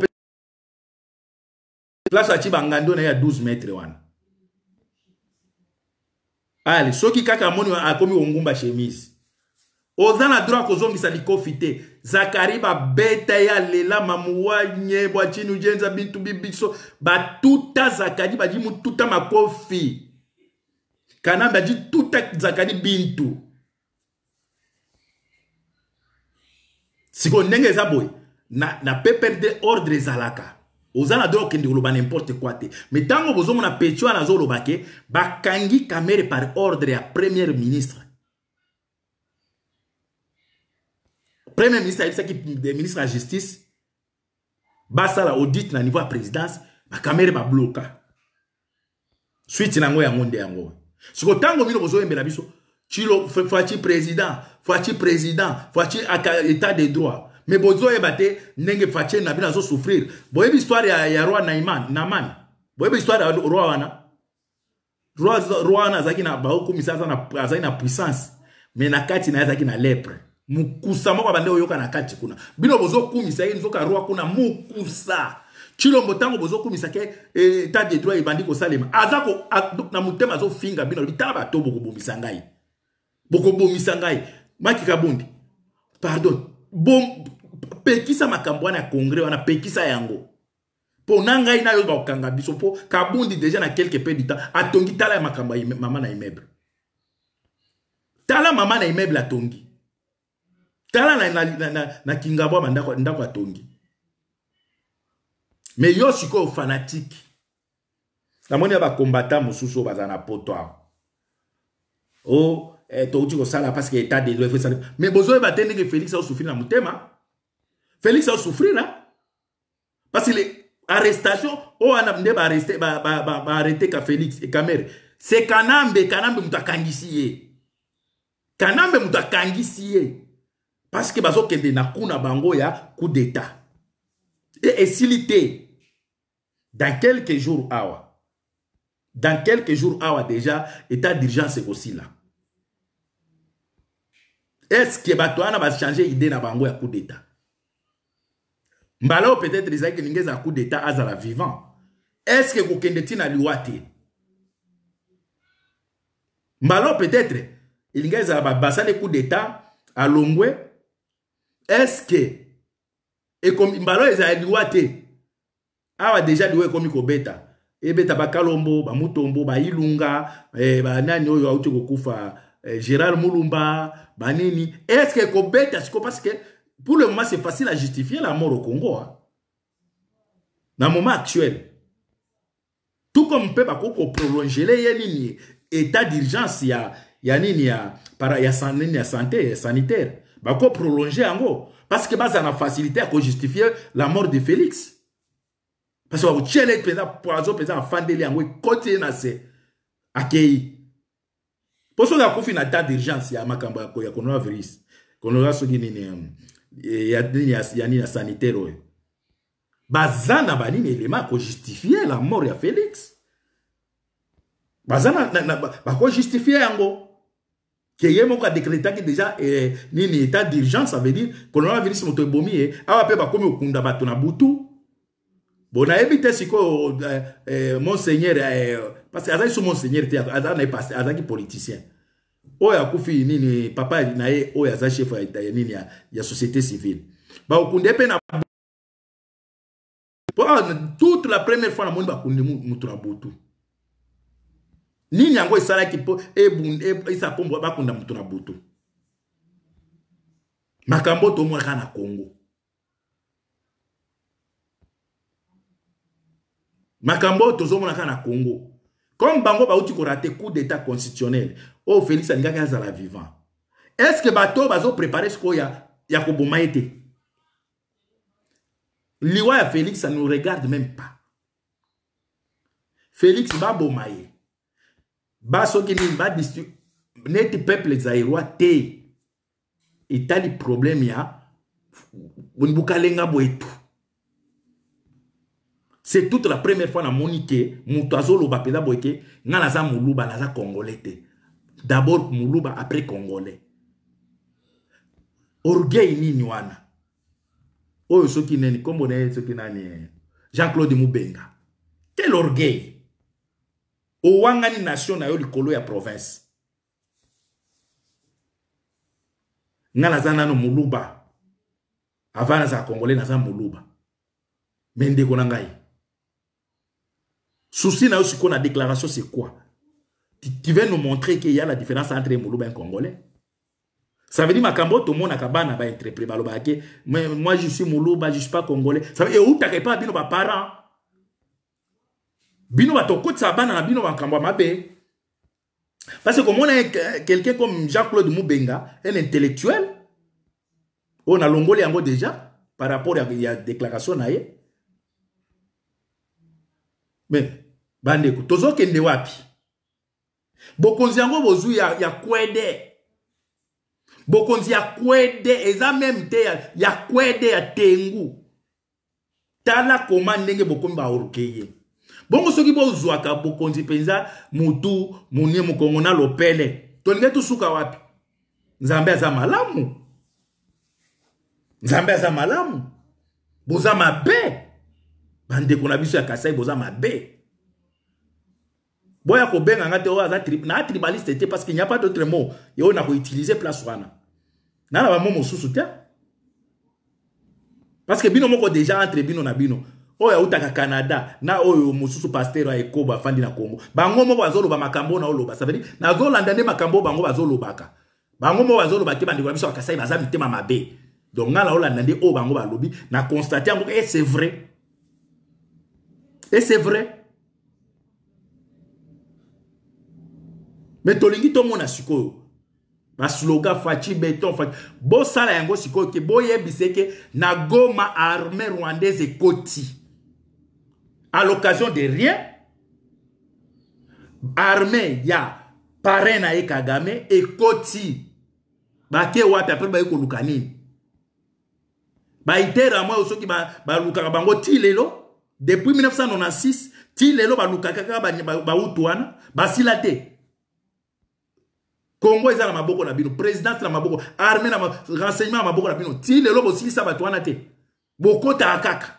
place achi bangando na ya 12 mètres wana. Allez, soki kaka moni akomi ongumba chemise. Ozana droit kozongisa likofite. Zakari ba beta ya lela mamuwa nye bwachinu jenza bintu bibiso. Ba tuta Zakari ba jimu tuta makofi. Kanamba ji tuta Zakari bintu. Siko nenge za boy. Na PPRD ordre zalaka. Ozana droit kende uloba n'importe quoi te. Mais tango bozomo na pecho na zo lobake. Bakangi kamere par ordre à premier ministre. Premier ministre, il s'agit des ministres de la justice. Basa la audit na niveau de présidence. Ba caméra ba bloka. Suite na ngo ya ngonde yango. Siko tango mino bozo yembela biso. Chilo fachi président, fachi état de droit. Mais bozo yebate nenge fachi na bina zo souffrir. Boyebi histoire ya roi Naman. Boyebi histoire ya roi wana. Roi wana zaki na ba komisa na puissance. Mais na kati na zaki na lèpre. Mukusa moko bande oyoka na kati kuna. Bino bozo kumisa ye nzoka roi kuna mukusa. Chilombo tango bozo kumisa ke état de droit ebandi ko salema. Azako na mutema zo finga bino bitaba to boko bomisa ngai. Boko bomisa ngai. Maki kabundi. Pardon. Bom pekisa makambo na congrès wana pekisa yango. Po nanga ina yo ba okanga biso po kabundi déjà na quelque peu du temps atongi tala makambo mama na immeuble. Tala mama na immeuble atongi. Tala na kingabwa ndako atongi. Mais yo siko fanatique. Na moni ba combattant mususu bazana poto. Oh, to uti ko sala parce que état de droit fait ça. Mais bozo ba tende que Félix a souffrir na mutema. Félix a souffrir là. Parce que les arrestations o anamde ba arrester ba arrêter ka Félix et Kamere. C'est Kanambe mutakangisiye. Kanambe mutakangisiye. Parce que bazo kende na kuna bango ya coup d'état. Et s'ilité dans quelques jours awa. Dans quelques jours awa déjà état d'urgence aussi là. Est-ce que Batouana va changer idée na bango ya coup d'état? Mbalo peut-être les aïe que n'ingeza coup d'état azala vivant. Est-ce que kokende tina liwate? Mbalo peut-être il y a bassin coup d'état à Longwe. Est-ce que et comme mbalo eza liwate awa déjà liwe comme ko beta e beta ba kalombo ba mutombo ba ilunga ba nani oyo auti ko kufa Gérald Mulumba ba nini est-ce que ko beta parce que pour le moment c'est facile à justifier la mort au Congo hein? Dans le moment actuel tout comme peut pas ko prolonger les nini état d'urgence ya nini ya para ya santé sanitaire ba ko prolonger ango parce que ça a facilité à justifier la mort de Félix. Parce que vous avez un poison, un fan de l'ango, côté nassé, accueilli. Pour ça, vous avez un état d'urgence, il y a un coronavirus. Il y a un sanitaire. Bazana a un élément pour justifier la mort de Félix. Bazana a justifier ango. Que y a décrété que déjà un état d'urgence, ça veut dire que le coronavirus est bombé. Ah, peut pas comme au Kunda Batuna Boutou. Bon, on a évité si monseigneur, parce que Azaï monseigneur, Azaï pas Azaï politicien. Oh, ya Koufi, nini, papa, nae, oh, ya chef nini, ya société civile. Bah, au Kunda Pena. Toute la première fois, la monde va Kunda Moutouna Boutou. Nini yango isala ki po isa pombo bakunda mutu na butu. Makambo to mwa kana Congo. Makambo to zo mwa kana Congo. Comme bango ba uti ko raté coup d'état constitutionnel. Oh Félix Aningaki azala vivant. Est-ce que bato bazo préparer ce ko ya ko bomaete? Liwa ya Félix ça nous regarde même pas. Félix ba bomaye. Baso qui n'est pas district, net peuple zaïrois te. Et t'as des problèmes ya. Unbukalenga boetu. C'est toute la première fois na monique, Moutazo loba peda boeke, nga naza muluba naza congolais te. D'abord muluba après congolais. Orgueil ni nywana. Oyo soki neni kombo ne soki nani Jean-Claude Mubenga. Quel orgueil. Ouangani nation na yo likolo ya province. Nga nazana no muluba. Avant za congolais naza muluba. Mende kona ngai. Souci na yo siko na déclaration c'est quoi? Tu veux nous montrer qu'il y a la différence entre muluba et congolais? Ça veut dire makambo to mona kabana ba interpréter baloba ke moi je suis muluba, je suis pas congolais. Ça veut dire ou t'as pas bino ba parents. Bino va toko tsabana na bino va kambwa mabe. Parce que comme on a quelqu'un comme Jean-Claude Mubenga, un intellectuel, on a longolé yango déjà par rapport à la déclaration na ye. Mais bande ko tozo kende wapi? Bokonzi yango bozu ya kwede. Bokonzi ya kwede eza même te ya kwede ya tengu. Tala koma ndenge bokonzi ba orukeye. Bongo soki bozwaka bokonzi penza mutu munie mukongo na lopele. Tolinge tusuka wapi? Nzambe aza malamu. Nzambe aza malamu. Boza mabe. Bande kona biso ya Kasai boza mabe. Boya ko benga ngate o aza tribaliste te parce qu'il n'y a pas d'autre mot. Et on a utiliser place wana. Na ba momo susu te. Parce que bino moko déjà entre bino na bino. Oya utaka Canada na oyo mususu pasteur a ekoba fandi na Congo. Bango moko bazoloba makambo na oloba. Ça veut dire na zolanda nde makambo bango bazolobaka. Bango moko bazoloba ke bandi ko biso Kasai baza mitema mabe. Donc ngala olanda nde o bango balobi na constater ngo et c'est vrai. Et c'est vrai. Mais tolingi to mona sikoyo. Ba slogan fachi béton fachi. Bo sala yango sikoyo ke boye biseke na Goma armée rwandaise et koti. À l'occasion de rien, armée ya parrain et Kagame et koti. Ba ke wapi après ba yeko lukani. Ba itera moi osoki ba lukaka bango ti lelo depuis 1996 ti lelo ba lukaka ba utuana ba silate. Congo eza na maboko na bino, président na maboko, armée na renseignement na maboko na bino. Ti lelo bo silisa ba tuana te. Bokota akaka.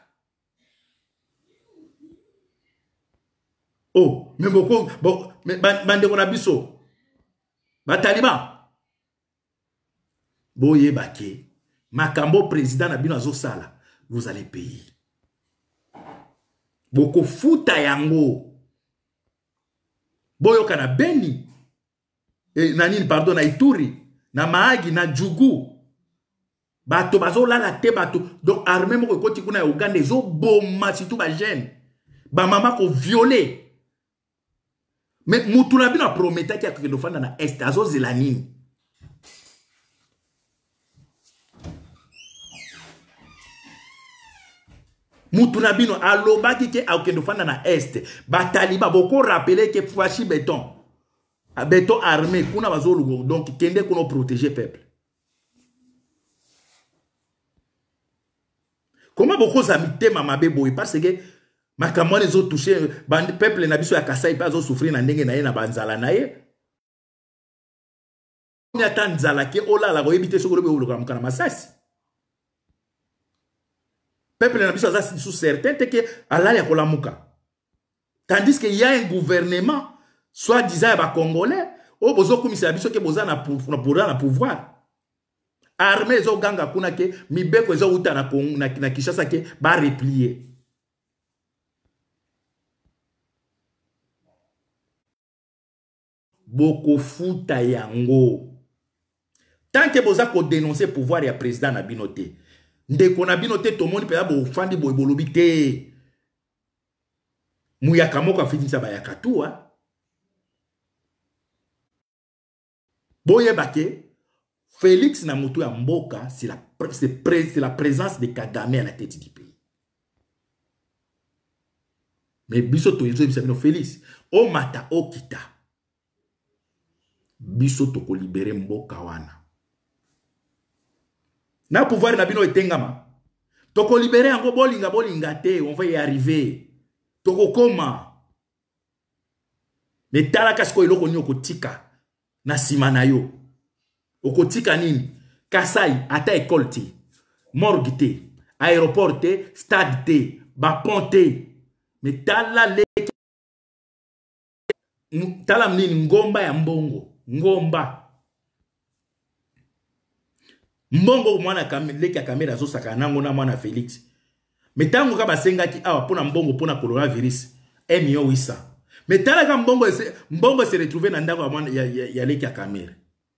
Oh, mais boko, mais bande ko na biso. Ba Taliban. boye bake makambo président na bino azosala vous allez payer boko futa yango boyo kana Beni na nini pardon na Ituri na Mahagi na Djugu bato bazolala te bato donc armée moko ekoti kuna ya Uganda ezoboma surtout ba jeune ba mama ko violer mais mutu na bino prometaki akokende ofanda na est azozela nini mutu na bino alobaki ke akokende ofanda na est bataliba boko rappeler ke Fashi Beton Beton armé kuna bazolugo donc kende kuna protéger peuple. Comment beaucoup zamite mama bebo parce que makamwa les autres touché peuple na biso ya Kasai pas souffrir na ndenge na ye na banzala na ye. Ni atanzala ke ola la koyebite sokolo be oloka mukana masasi. Peuple na biso za sous certain te que ala ya kolamuka. Tandis que il y a un gouvernement soit disant ba congolais o bozo komisa biso ke boza na pouvoir. Armée zo ganga kuna ke mibeko zo uta na Kinshasa ke ba replier. Boko futa yango. Tant que boza ko dénoncer pouvoir ya président na binote. Ndeko na binote to moni pe bo fandi bo ebolobi te. Muyaka moko afitinisa ba yakatua. Boye bake Félix na mutu ya mboka, c'est la présence de Kagame à la tête du pays. Mais biso to yezo bisabino Félix, o mata o kita. Biso to ko libérer mboka wana. Na pouvoir na bino etengama. To ko libérer yango bolinga te, on va y arriver. To ko koma. Mais tala kasko iloko nyoko tika na simana yo. Okotika nini? Kasai, ata école te, morgue te, aéroport te, stade te, bapon te. Mais tala mnini ngomba ya mbongo. Ngomba. Mbongo mwana leki ya kamera zo saka nango na mwana Félix. Mais tango kaba sengaki awa pona mbongo pona coronavirus. 1,800,000. Mais tala ka mbongo se retrouver na ndako ya leki ya kamera.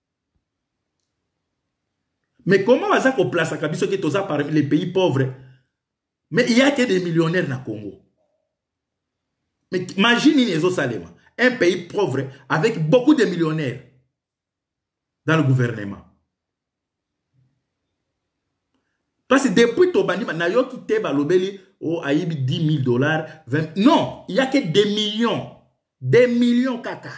Mais comment va ça qu'on place à Kabiso qui est parmi les pays pauvres? Mais il y a que des millionnaires na Congo. Mais imagine Inezo Salema, un pays pauvre avec beaucoup de millionnaires dans le gouvernement. Parce que depuis Tobani, Nayo qui te balobeli au Aïbi $10,000, 20. Non, il y a que des millions. Des millions kaka.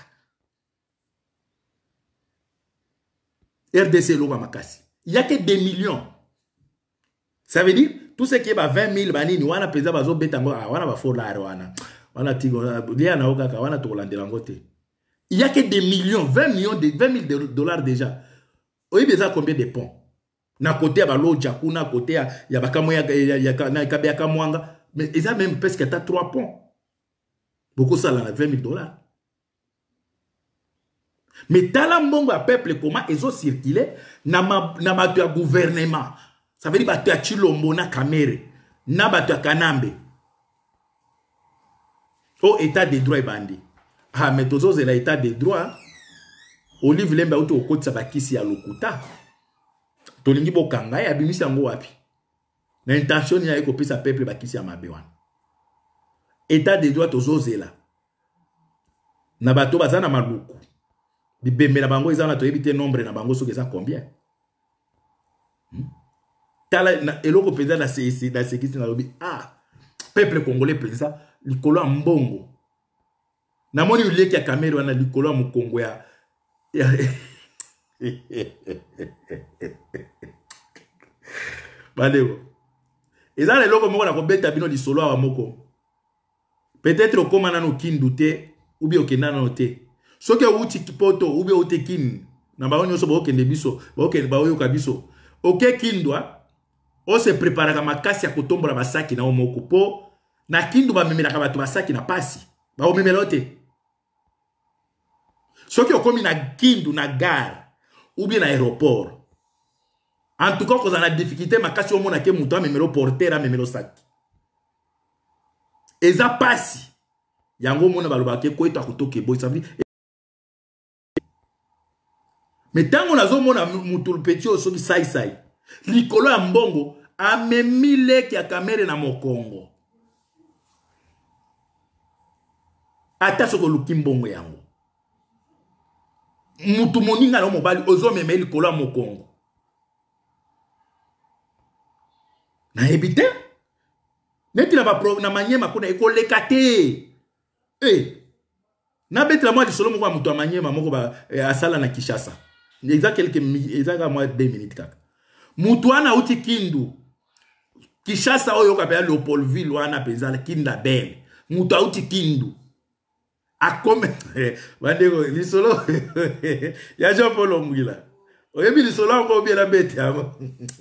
RDC Loga Makasi. Il n'y a que des millions. Ça veut dire, tout ce qui est 20 000, banini, wana pesa bazo betango, wana ba folare, wana tigo, liya na okaka, wana tolande langote. Il n'y a que des millions, 20 000 dollars déjà. Oyi beza combien de ponts? Na côté ya balo jakuna, côté ya bakamo ya kabe ya kamwanga, mais ils ont même presque 3 ponts. Beaucoup ça là, 20 000 dollars. Mais tala mbongo ya peuple comment ils ont circulé na bato ya gouvernement. Ça veut dire bato ya Chilombo na Kamere, na bato ya Kanambe. Au état de droit bandi. Ah mais tozo c'est l'état de droit. Olive Lemba auto okotisa bakisi ya lokuta. Tolingi bokanga ya bimisi yango wapi. Na intention ya ekopesa peuple bakisi ya mabewana. État de droit tozo zela. Na bato bazana maluku. Bibembe na bango ezana to ebite nombre na bango soki eza combien? Tala na eloko peza na sécurité na lobi peuple congolais peza likolo mbongo. Na moni uleki ya kamera wana likolo mukongo ya Badego. Ezana eloko moko na kobeta bino lisolo awa moko. Peut-être okoma na no kindute ou bien okenda na te. Soki uti kipoto ube ote kin na baoni oso bokende biso bokende baoyoka biso oke kindwa o se prepara ka makasi ya kotombola basaki na omoko po na kindu ba memela ka bato basaki na pasi ba o memela ote soki okomi na kindu na gare ou bien na aéroport En tout cas, quand on a difficulté, ma casse au monde ke muto memelo porter a memelo sac. Eza pasi. Yango mona baloba ke ko eto akotoke boy ça veut dire. Mais tant on a zo mona mutu petit oso ki sai sai. Likolo ya mbongo amemile ki akamere na mokongo. Ata soko luki mbongo yango. Mutu moninga na mobali ozo meme likolo ya mokongo. Na ebite? Neti na manyema kuna ekoleka te. Na beti la mwa di solo moko mutu manyema moko asala na Kishasa. Exact moi 2 minutes kaka. Mutu ana uti kindu. Kishasa oyo kapela Leopoldville wana penzala kinda belle. Mutu uti kindu. Akome bandeko lisolo ya Jean Paul Omugila. Oyebi lisolo ngo bien la bête amo.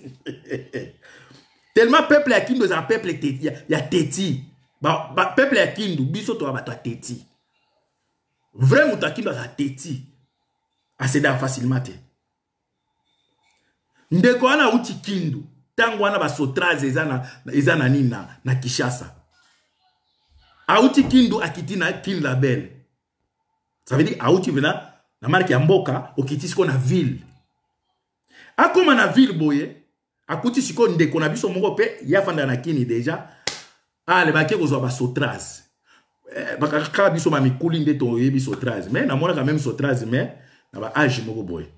Tellement peuple ya kindu za peuple teti ya teti. Ba peuple ya kindu biso to abato teti. Vrai mutu kindu za teti. Aseda facilement te. Ndeko ana uti kindu. Tango wana ba sotraze ezana nina na Kishasa. Auti kindu akitina kin label. Ça veut dire auti vena na marque ya mboka okiti siko na ville. Akoma na ville boye, akuti siko ndeko na biso moko pe yafanda na kini deja. Ale bake kozwa ba sotraze. Bakaka biso ma mikuli ndeto yebi sotraze. Mais na mona quand même sotraze mais na ba age moko boye.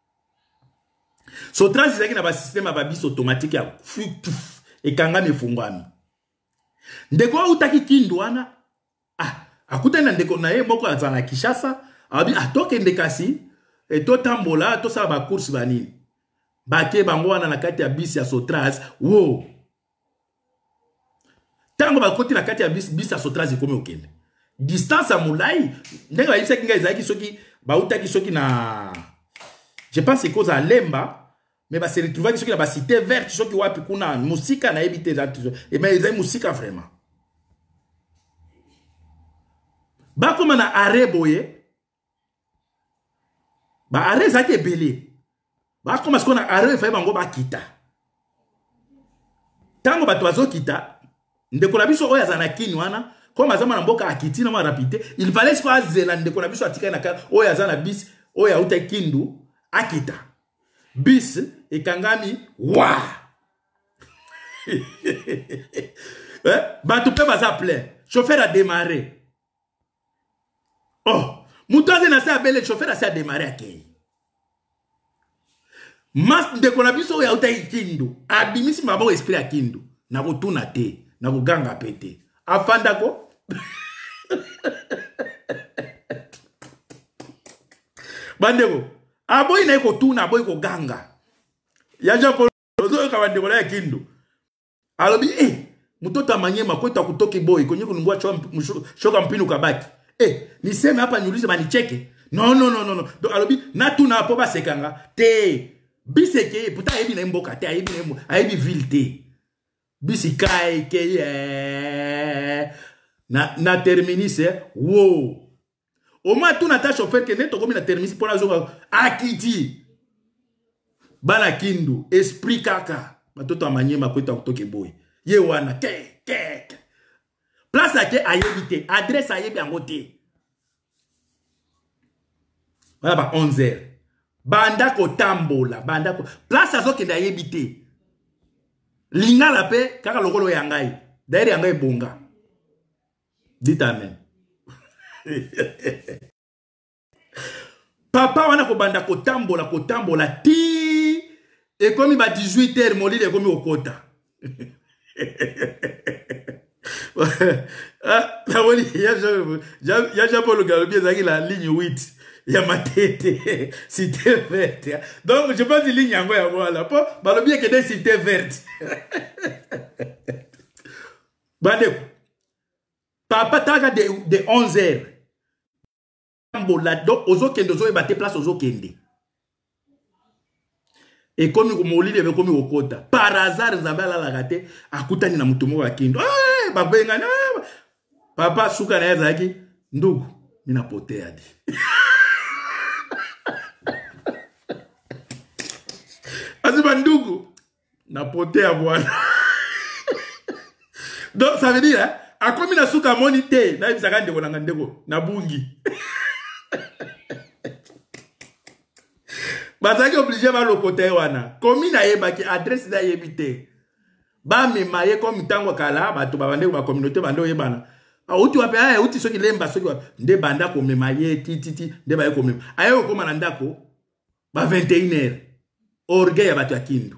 Sotraze zaki na ba système ba biso automatique ya fuf ekanga mefungwami. Ndeko utaki kindu wana akuta na ndeko na ye moko azana Kishasa abi atoke ndekasi to tambola to sala ba course banini bake bango wana na kati ya bisi ya Sotraz wo tango bakoti na kati ya bisi ya Sotraz ikomi okende distance mulai ndenge bayisa kinga ezaki soki ba utaki soki na je pense que cause à Lemba mais ba se retrouver soki na ba cité verte soki wapi kuna musika na ebite za et mais ezai musika vraiment ba koma na areboye ba are zake belé ba koma sko na are fa bango ba kita tango bato bazo kita ndeko na biso oya zana kini wana koma zama na mboka akiti na ma rapide il fallait sko azela ndeko na biso atika na ka oya zana bis oya uta kindu akita bis ekangami wa bato pe baza plein chauffeur a démarré. Oh, mutaze na sa belle chauffeur a sa démarré à Kenya. Mas de konabiso ya uta kindu. Abimisi mabo esprit a kindu. Na ko tuna te, na ko ganga pete. Afanda ko. Bandeko, aboy na ko tuna aboy ko ganga. Ya japo zo ka bandeko la kindu. Alobi mutoto amanyema kweta kutoki boy konye kunungwa shoka mpinu kabaki. Niseme hapa niulize manicheke. No. Donc alobi natuna hapo basekanga te. Biseke puta ebi na mboka te ebi ville te. Bisikai ke na terminise wo. Au moins tout nata chauffeur ke neto komi na terminise pona zo akiti. Bana kindu esprit kaka. Matoto amanyema kweta kutoki boy. Ye wana ke. Place ake ayebite, adresse ayebi angote. Voilà ba 11h. Banda ko tambola, banda ko place azokende ayebite. Linga la pe kaka lokolo yangai. D'ailleurs yangai bonga. Dites amen. Papa wana ko banda ko tambola ti et comme ba 18h molile comme okota. Ya japo le galobi ezaki la ligne 8 ya matete cité verte. Donc je pense ligne yango ya voilà po balobi ke des cité verte. Bandeko papa taka de 11h mbola do ozokende ozo ebate place ozokende. Et comme nous molile be comme okota par hasard nzambala la gate akutani na mutumo wa kindo babenga na papa suka na yazaki ndugu mina potea di bandugu na pote ya bwana. Donc ça veut dire hein, a komi na suka monite na ibisaka ndeko na ndeko na bungi. Bazaki obligé ba lokote wana. Komi na yeba ki adresse na yebite. Ba memaye comme tango kala ba to ba bande ba communauté bande yebana. Uti wape aya uti soki lemba soki nde banda ko memaye titi nde ba ko mema. Ayo ko mana ndako ba 21h. Orgueil ya bato ya Kindu.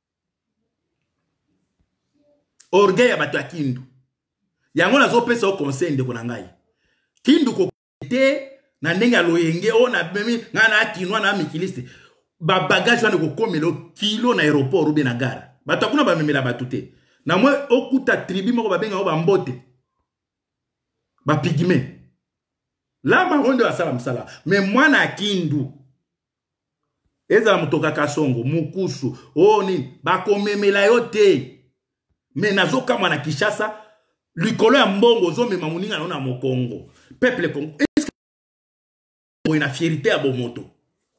Orgueil ya bato ya Kindu. Yango nazo pesa o conseil ndeko na ngai. Kindu ko te na ndenge loyenge o na memi ngana akinwa na mikiliste. Ba bagage wana ko komelo kilo na aéroport ou na gare. Bato akuna ba memela bato te. Na mwe okuta tribu moko ba benga o ba mbote. Ba pigme. La ba ronde wa sala msala. Mais mwana akindu. Eza mutoka kasongo, mukusu, oni, bako memela yote. Me nazoka mwana Kishasa, likolo ya mbongo zo mema muninga na mokongo. Peuple Congo. Est-ce que na fierté à bomoto?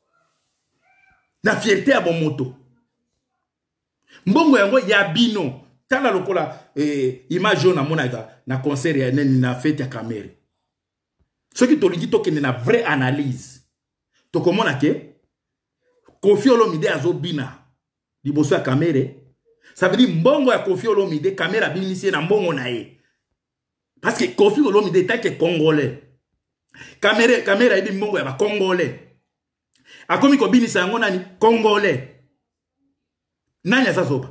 Na fierté à bomoto. Mbongo yango ya bino. Tala lokola image na monaka na concert ya neni na fête ya Kamere. Ce qui tolingi tokende na vraie analyse. Tokomona ke Kofi Olomide azobina liboso ya Kamere. Ça veut dire mbongo ya Kofi Olomide Kamera binisi na mbongo na ye. Parce que Kofi Olomide est que congolais. Kamera ebi mbongo ya ba congolais. Akomi ko binisa yango nani congolais. Nani asazoba?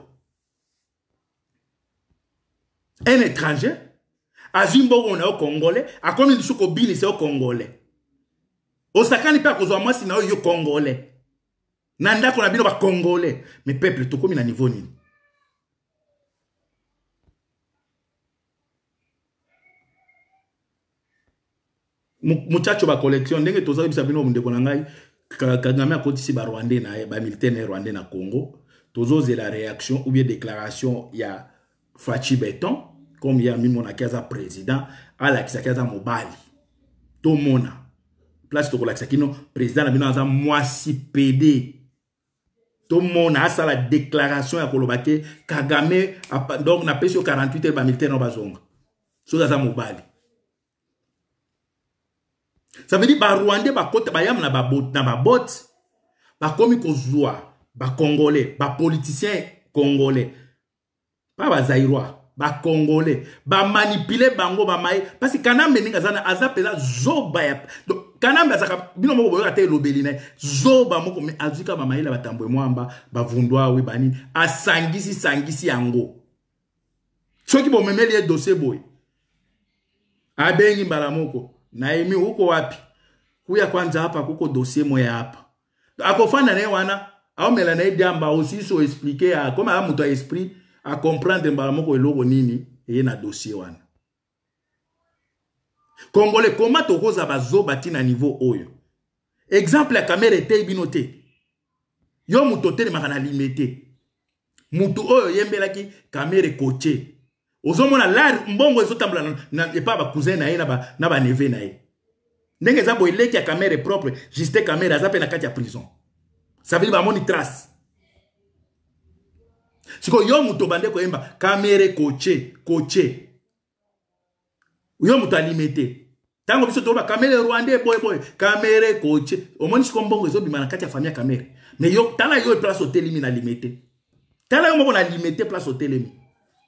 Un étranger azimbongo na o congolais, akomi lisuko binisa o congolais. Osakani pa kozwa mwasi na yo congolais. Nanda ko na bino ba congolais, mais peuple to komi na niveau nini? Muchacho ba collection ndenge toza bisa bino ndeko na ngai Kagame akotisi ba Rwandais na ba militaire Rwandais na Congo. Tozo la réaction ou bien déclaration ya Fachi Beton comme ya mimo na kaza président ala kisakaza mobali. To mona place to kolakisa kino président na bino aza mwasi PD. Tout le monde a la déclaration à Kolobake, Kagame, donc na pesi 48 heures, militaire no bazonga. So ça mobali. Ça veut dire ba Rwandais ba kote ba yam na ba bot, ba komi kozwa, ba congolais, ba politiciens congolais. Pas ba zaïrois, ba congolais, ba manipuler bango ba mai parce que Kanambe ninga zana azapela zoba ya. Donc Kanambe azaka bino moko boyo ate lobelina zoba moko me azika ba maila batambwe mwamba ba vundwa we bani asangisi yango. Soki bo memeli e dossier boy. Abengi mbala moko na emi huko wapi? Kuya kwanza hapa kuko dossier moya hapa. Akofana na wana au mela na idamba aussi so expliquer a comme a muto esprit à comprendre mbala moko eloko nini e na dossier wana. Congolais comment tokoza bazo bati na niveau oyo. Exemple la caméra était binoté. Yo muto tele makana limité. Mutu oyo yembelaki caméra coaché. Ozomona la mbongo ezotambula na epa ba cousin na ye na ba neve na ye. Ndenge za bo eleki ya caméra propre, juste caméra za pe na kati ya prison. Ça veut dire ba moni trace. Siko yo muto bande ko yemba caméra coaché. Yo muto alimité. Tango biso to ba caméra rwandais boy caméra coaché. Omoni siko mbongo ezo bima na kati ya famille caméra. Mais yo tala yo place hotel mi na limité. Tala yo mbongo na limité place hotel mi.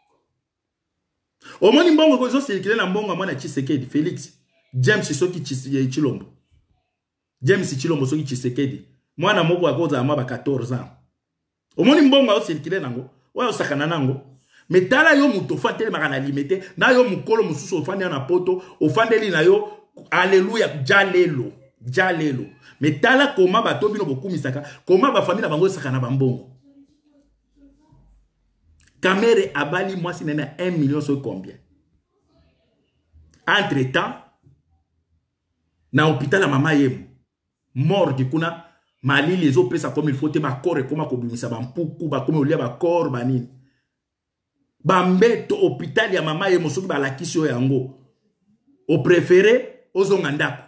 Omoni mbongo ko zo circuler na mbongo mwana Tshisekedi Félix James soki Chilombo. James Chilombo soki Tshisekedi. Mwana moko akoza ama ba 14 ans. Omoni mbongo o circuler nango. Wa osakana nango. Metala yo muto fatele makana limité. Na yo mukolo mususu ofande na poto. Ofandeli na yo. Alléluia. Jalelo. Metala koma bato bino bokumisaka. Koma ba famille na bango sakana bambongo. Kamere abali mwasi nena 1 million so combien? Entre temps, na hôpital la mama yem mort di kuna mali les opesa comme il faut te ba corps comme ko bimisa ba mpuku ba comme olia ba corps banini. Ba mbeto hôpital ya mama yem soki ba lakisi yango. Au préféré ozonga ndako.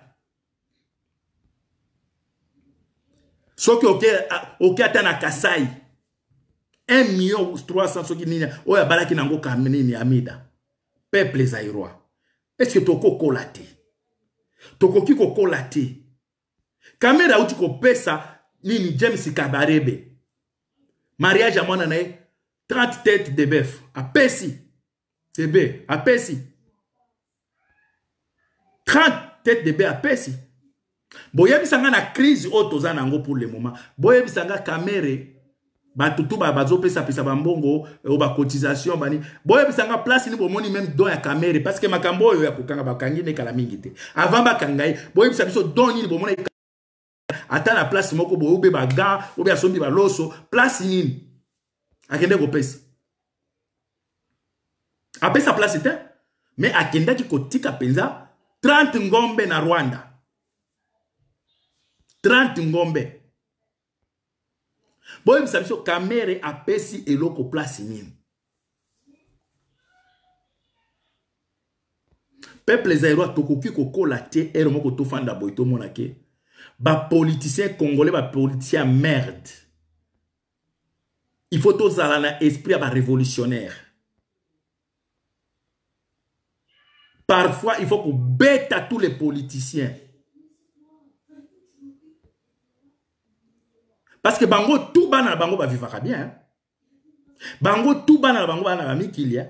Soki oke atana Kasai. 1 million 300 soki nini oya balaki nango kamini amida peuple zaïrois est-ce que toko kolate tokoki kokolate kamera uti kopesa nini James Kabarebe mariage à mwana nae 30 têtes de bœuf à Pessi CB à Pessi 30 têtes de bœuf à Pessi boyebisanga na crise otoza nango pour le moment boyebisanga kamere batutu bazo pesa pesa bambongo o ba cotisation bani boyebisanga place ni bomoni même don ya kamere parce que makambo oyo ya kokanga bakangi ne kala mingi te avant bakangai boyebisa biso don ni bomoni ata na place moko boube baga obi asombi baloso place nini akende ko pesa apesa place te mais akenda ki kotika penza 30 ngombe na Rwanda 30 ngombe boye biso kamere apesi eloko place nini peuple zaïrois tokoki kokola te ero moko tofanda boy to monake ba politicien congolais ba politicien merde il faut tozala na esprit ba révolutionnaire parfois il faut qu'on bête à tous les politiciens. Parce que bango tout bana bango ba vivra bien. Hein? Bango tout bana bango bana mikilia.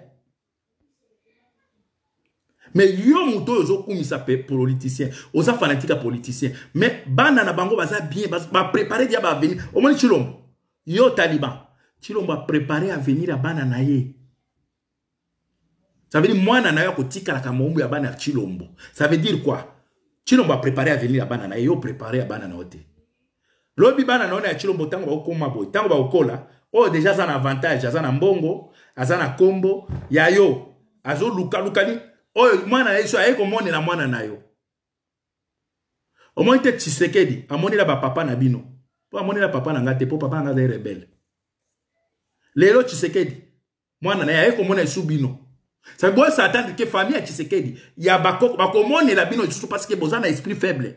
Mais yo muto yozo kumisa politicien, oza fanatique politicien. Mais bana na bango baza bien, ba préparer dia ba venir. Au moins Chilombo. Yo Taliban. Chilombo a préparé à venir à bana na ye. Ça veut dire moi na yo kotika la kamombo ya bana Chilombo. Ça veut dire quoi? Chilombo a préparé à venir à bana na ye, yo préparé à bana na ote. Lobi bana naona ya Chilombo tango ba okoma boy tango ba okola oh déjà ça un avantage ça na mbongo azana kombo ya yo azo luka lukani oh mwana yeso ayeko mone na mwana na yo omonite Tshisekedi amoni la ba papa na bino po amoni la papa na ngate po papa nga za rebelle lelo Tshisekedi mwana na ayeko mona esu bino ça doit s'attendre que famille ya Tshisekedi ya bakoko bakomone la bino juste parce que bozana esprit faible.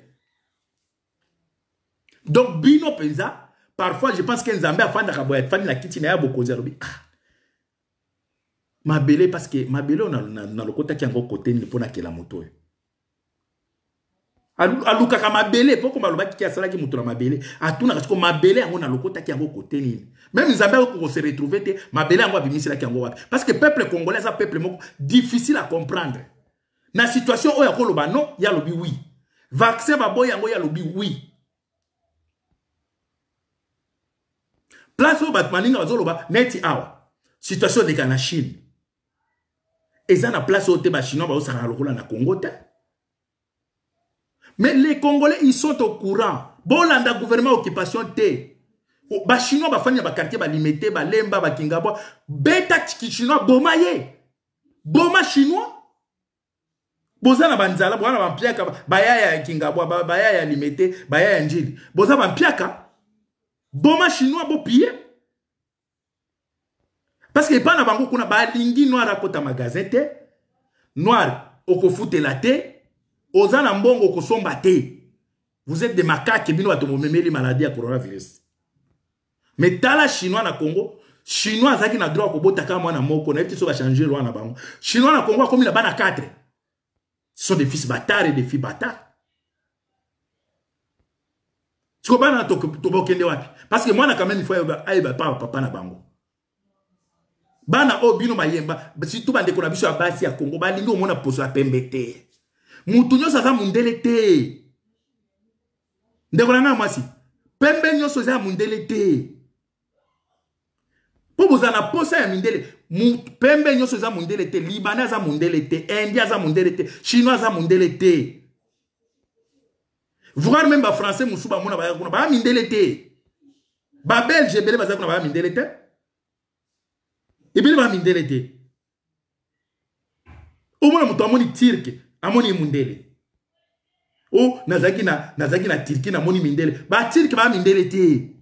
Donc, bino penza, parfois je pense que Nzambe a fait la kitine ya boko zerobi. Ma belle parce que ma belle on a le côté qui a encore côté ni pona kela moto. Aluka ka ma belle poko maloba ki asala ki moto na ma belle. Atuna kasi ko ma belle on a le côté qui a encore côté ni. Même Nzambe ko se retrouver te ma belle ngo bimisila ki ngo wapi. Parce que peuple congolais ça peuple moko difficile à comprendre. Na situation o ya ko loba non, ya lobi oui. Vaccin ba boy yango ya lobi oui. Place au Batmaninga bazoloba neti awa situation de kana Chine eza na place au teba chinois ba osaka lokola na Congo te. Mais les Congolais ils sont au courant bolanda gouvernement occupation te ba chinois ba fanya ba quartier ba limité ba lemba ba kingabo beta chinois boma ye boma chinois bozana banzala bwana ba mpiaka ba ya kingabo ba ya limité ba ya njili boza ba mpiaka boma chinois bo piller parce que pas na bango kuna ba lingi noir à kota magasin te noir okofute la te ozana mbongo okosomba te vous êtes des macaques bino bato momemeli maladie à coronavirus mais tala chinois na Congo chinois zaki na droit ko botaka mwana moko na petit so ba changer loi na bango chinois na Congo comme la bana 4 ce sont des fils bâtards et des filles bâtards. Tu comprends parce que moi, quand même, il faut aller papa na bango. Bana obino mayemba, si tout bande qu'on a vu sur la base à Congo, balingo on a posé à pembete. Moutounyo ça va mundelete. Ndekona moi si. Pembe nyo ça mundelete. Pour vous en apposer à mundele, pembe nyo ça mundelete, libanais za mundelete, indien za mundelete, chinois za mundelete. Voir même les Français, Moussouba, Mouna, ba mindelete. Ba Belge, Belé, ba mindelete. Et bien, ba mindelete. Au moins, moutou amoni tirke, amoni mundele. Oh, nazaki na tirki na moni mindele. Ba tirke ba mindelete.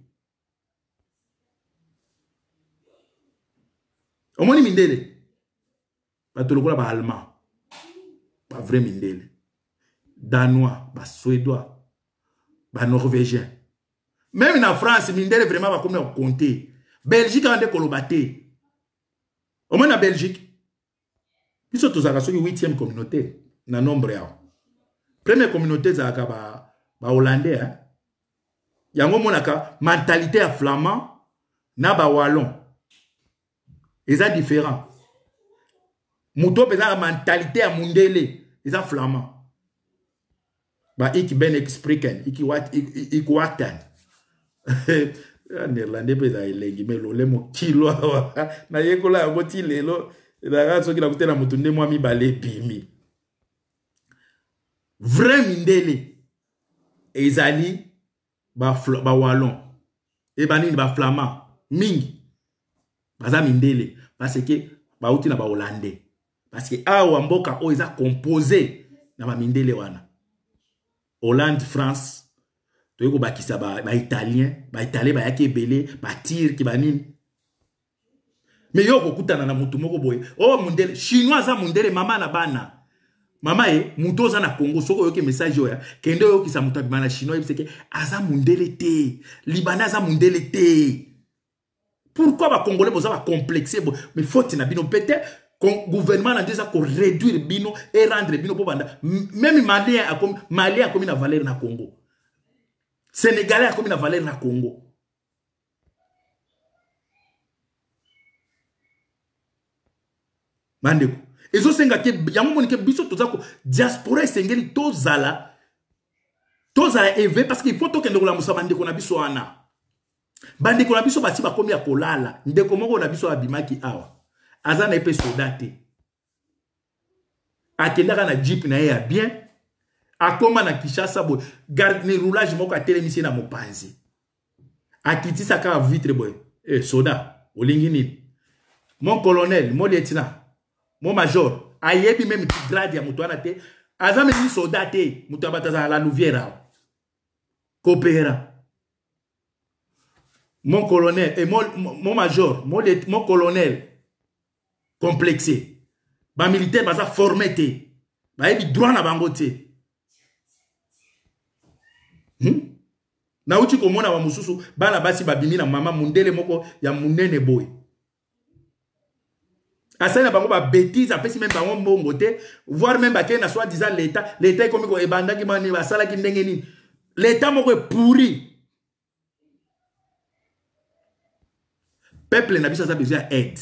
Amoni mindele. Ba tolokola ba allemand. Ba vrai mindele. Danois, ba suédois. Bah norvégien. Même en France, mindele vraiment va comme compter. Belgique a des colobate. Au moins, la Belgique, ils sont tous à la 8e communauté. Na nombre. Première communauté, c'est la Hollandais. Il y a une mentalité à flamand, na ba wallon. Ils sont différents. Mouto pesa mentalité à mundele, ils sont flamands. Ba ik ben expliquen, ik watan. Néerlandais pesa elengi melo le mo kilo na yekola ngoti lelo na raso ki na kutena mutunde mwa mi bale bimi. Vrai mindele ezali ba wallon e banini ba flamand mingi baza mindele parce que ba uti na ba hollandais parce que awa mboka o eza composé na ba mindele wana Hollande France to yeko bakisa ba italien ba yake belé ba tir ki banini mais yo kokutana na mutu moko boye o mundele chinois za mundele mama na bana. Mama muto za na Congo soko yoke message oya kende yo kisa muto abimana chinois yebiseke aza mundele te libanais aza mundele te. Pourquoi ba congolais boza ba complexé mais faute na bino peut-être gouvernement na déjà ko réduire bino et rendre bino po banda même malien a comme na valeur na Congo. Sénégalais a comme na valeur na Congo. Mandeko ezo senga ke yango monike biso tozako diaspora esengeli tozala élevé parce qu'il faut tokende kola musa bandeko na biso wana. Bandeko na biso bati bakomi ya kolala ndeko moko na biso abimaki awa aza na epe soldate akendaka na jeep na ye ya bien akoma na Kinshasa bo garde ni roulage moko atelemisi na mopanzi akitisa ka vitre boy soda olingi nini mon colonel mon lieutenant mon major, ayebi même petit grade ya mutu wana te, aza meni soldat te, mutu abataza la Louvière. Coopéra. Mon colonel et mon major, mon colonel complexé. Ba militaire baza formé te. Ba yebi droit na bango te. Na uti komona wa mususu bana basi babimi na mama mundele moko ya munene boy. Asana bango ba bêtise apesi même bango mbongo te voire même ba na soit disant l'état est comme ko ebanda ki mani basala ki ndenge nini l'état moko est pourri. Peuple na biso a besoin d'aide.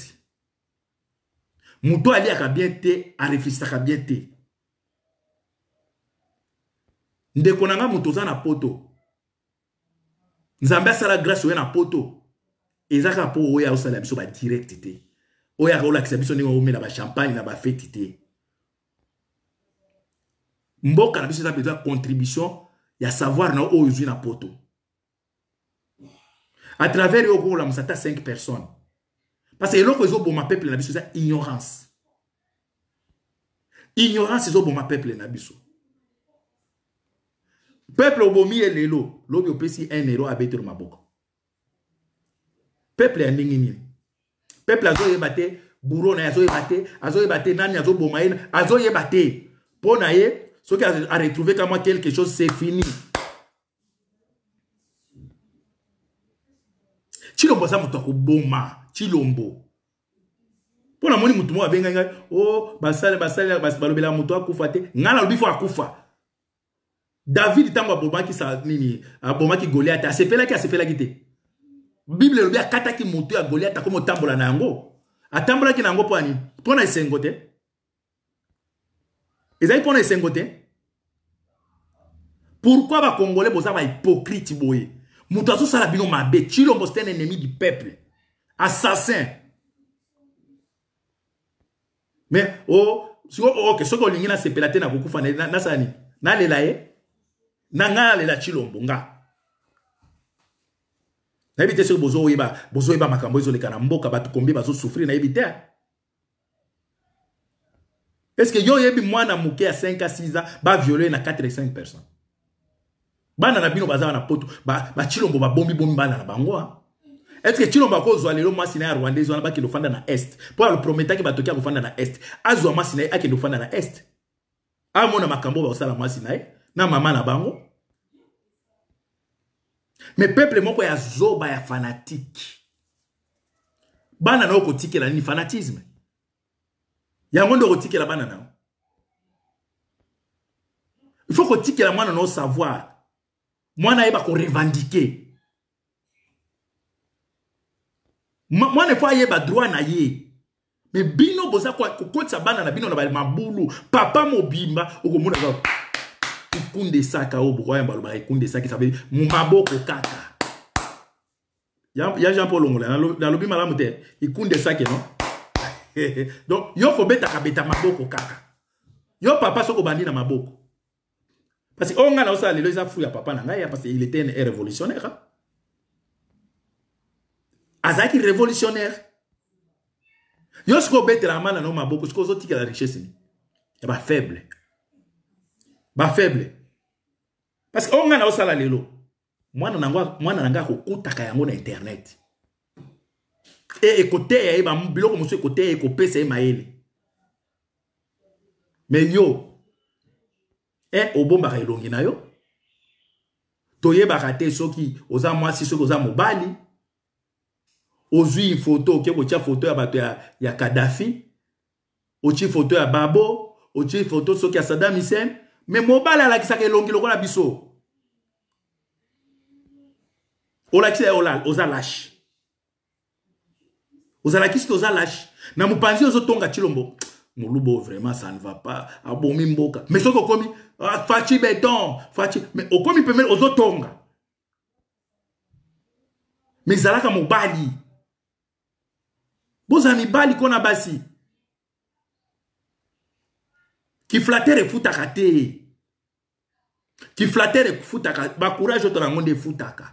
Muto ali akabiente a réfléchir akabiente. Ndeko nanga muto za na poto. Nzambe sala grâce o na poto. Ezaka po o ya osala biso ba direct te. Oya rola kisabiso ni ome na ba champagne na ba fête te. Mboka na biso za besoin contribution ya savoir na o yuzu na poto. À travers yo la musata 5 personnes. Parce que loko zo boma peuple na biso za ignorance. Ignorance zo boma peuple na biso. Peuple obomi elelo, lobi opesi 1 euro abeter maboko. Peuple ya ndingi nini? Peuple azo yebate, bourreau na azo yebate, nani azo bomaïne, azo yebate. Pour na ye, ceux qui a retrouvé comme quelque chose, c'est fini. Chilombo sa mutoko boma, chilombo. Pour la moni mutumo abenga, oh, basale, balobela muto akufate, ngala lobifo akufa. David tango abomaki sa nini, abomaki Goliath, asepela ki te. Bible lobi akata ki mutu ya Goliath comme tambola na yango. Atambola ki na yango poni pona esengo te. Ezali pona esengo te. Pourquoi ba congolais boza ba hypocrite boye? Mutu aso sala bino mabe, Chilombo c'est un ennemi du peuple. Assassin. Mais ok, soko lingi na sepela te na kokufa na sani. Na lela ye. Na nga lela Chilombo nga. Na ebite sur bozo yeba makambo ezo leka na mboka batu kombi bazo souffrir na ebite. Est-ce que yo yebi mwana muke à 5 à 6 ans ba violer na 4 et 5 personnes? Bana na bino baza na poto ba Chilombo ba bombi bana na bango. Est-ce que Chilombo ko zo lelo mwasi na Rwanda zo na ba ki lofanda na est? Pour le promettre ki batoki akofanda na est. Azo mwasi na aki lofanda na est. Amona makambo ba osala mwasi na mama na bango. Mais peuple moko ya zoba ya fanatique. bana na okotikela ni fanatisme yango ndo kotikela bana na il faut kotikela mwana no savoir mwana yeba ko revendiquer mwana faut yeba droit na ye mais bino boza kwa kokotsa bana na bino na bali mabulu papa mobimba okomuna ka ikunde saka obo kwa yamba ba ikunde saka ça veut maboko kaka ya Jean Paul Longola na lobi malamu te ikunde saka non donc yo ko beta maboko kaka yo papa soko bandi na maboko parce que on a aussi les affaires ya papa na ngai parce qu'il était un révolutionnaire hein? Azaki révolutionnaire yo soko beta la mana na maboko soko zo tika la richesse ni ba faible parce que on a aussi la lelo mwana nanga ko kutaka yango na internet et écoutez e ba biloko muso écoutez ko pesa e maele mais yo obomba elongi na yo toyeba kate soki oza mwasi soki oza mobali ozwi photo ke ko tia photo ya bato ya Kadhafi ochi photo ya Babo ochi photo soki ya Saddam Hussein mais mobali ala kisaka elongi lokola biso ola kisa oza lâche ozala kiski oza lâche na mupanzi ozo tonga chilombo Molubo vraiment ça ne va pas abomi mboka mais soko komi fachi béton fachi mais okomi pemel ozo tonga mais zalaka mobali boza mibali kona basi ki flattere futaka te ki flattere futaka ba courage to na ngonde futaka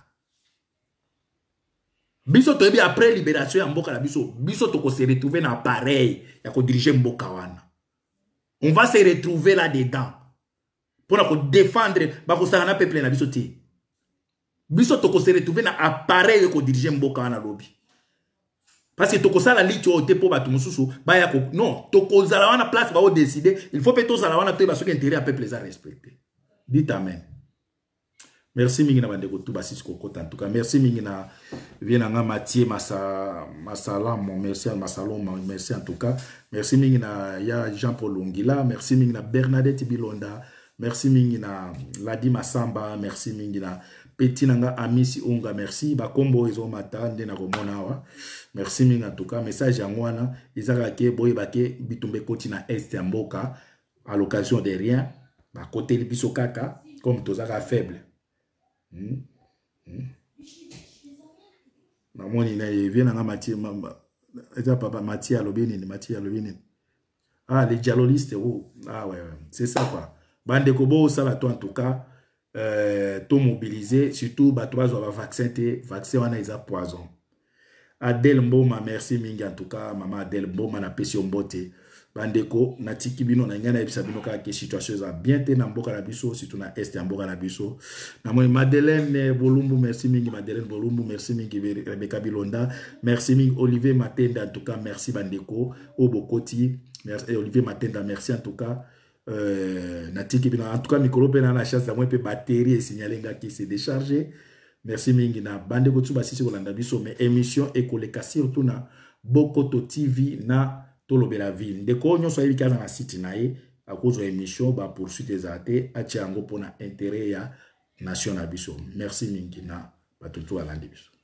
biso toyebi après libération ya mboka la biso toko se retrouver na appareil ya ko diriger mboka wana on va se retrouver là dedans pour na ko défendre ba ko sanga na peuple na biso ti biso toko se retrouver na appareil ya ko diriger mboka wana lobi parce que toko sala licho ote po batu mususu ba ya ko non toko zala wana place ba o décider il faut pe to zala wana to ba so que intérêt à peuple za respecter dites amen. Merci mingina bandeko tout basis kokota en tout cas merci mingina vienanga Mathieu Masalamo merci Masaloma merci en tout cas merci mingina ya Jean Paul Longila merci mingina Bernadette Bilonda merci mingina Ladi Masamba merci mingina Petit nanga Amisi Onga merci ba kombo ezo mata nde na komona wa merci mingina en tout cas message ya ngwana izaka ke boye bake bitumbe koti na est ya mboka à l'occasion de rien ba côté biso kaka comme tozaka faible. Namoni na vient na Mathieu papa Mathieu Alobini ah les dialogistes oh ah ouais c'est ça quoi bande kobo ça là toi en tout cas tout mobiliser surtout ba trois va vaccin wana isa poison Adèle Mboma merci mingi en tout cas maman Adèle Mboma na pesi mbote bandeko na tiki bino na ngana ebisa bino ka ke situation za bien te na mboka na biso surtout na est ya mboka na biso na moi Madeleine Bolumbu merci mingi Madeleine Bolumbu merci mingi Rebecca Bilonda merci mingi Olivier Matenda en tout cas merci bandeko Obokoti merci Olivier Matenda merci en tout cas na tiki bino en tout cas micro pe na la chance moi pe batterie et signaler nga qui s'est déchargé merci mingi na bandeko tsuba sisi kolanda biso mais émission ekoleka surtout na Bokoto TV na Tolobela ville ndeko nyonso ayi kaza na site na ye a cause émission ba poursuite des athées a tiango pona intérêt ya nation na biso merci mingi na batutu alandi biso.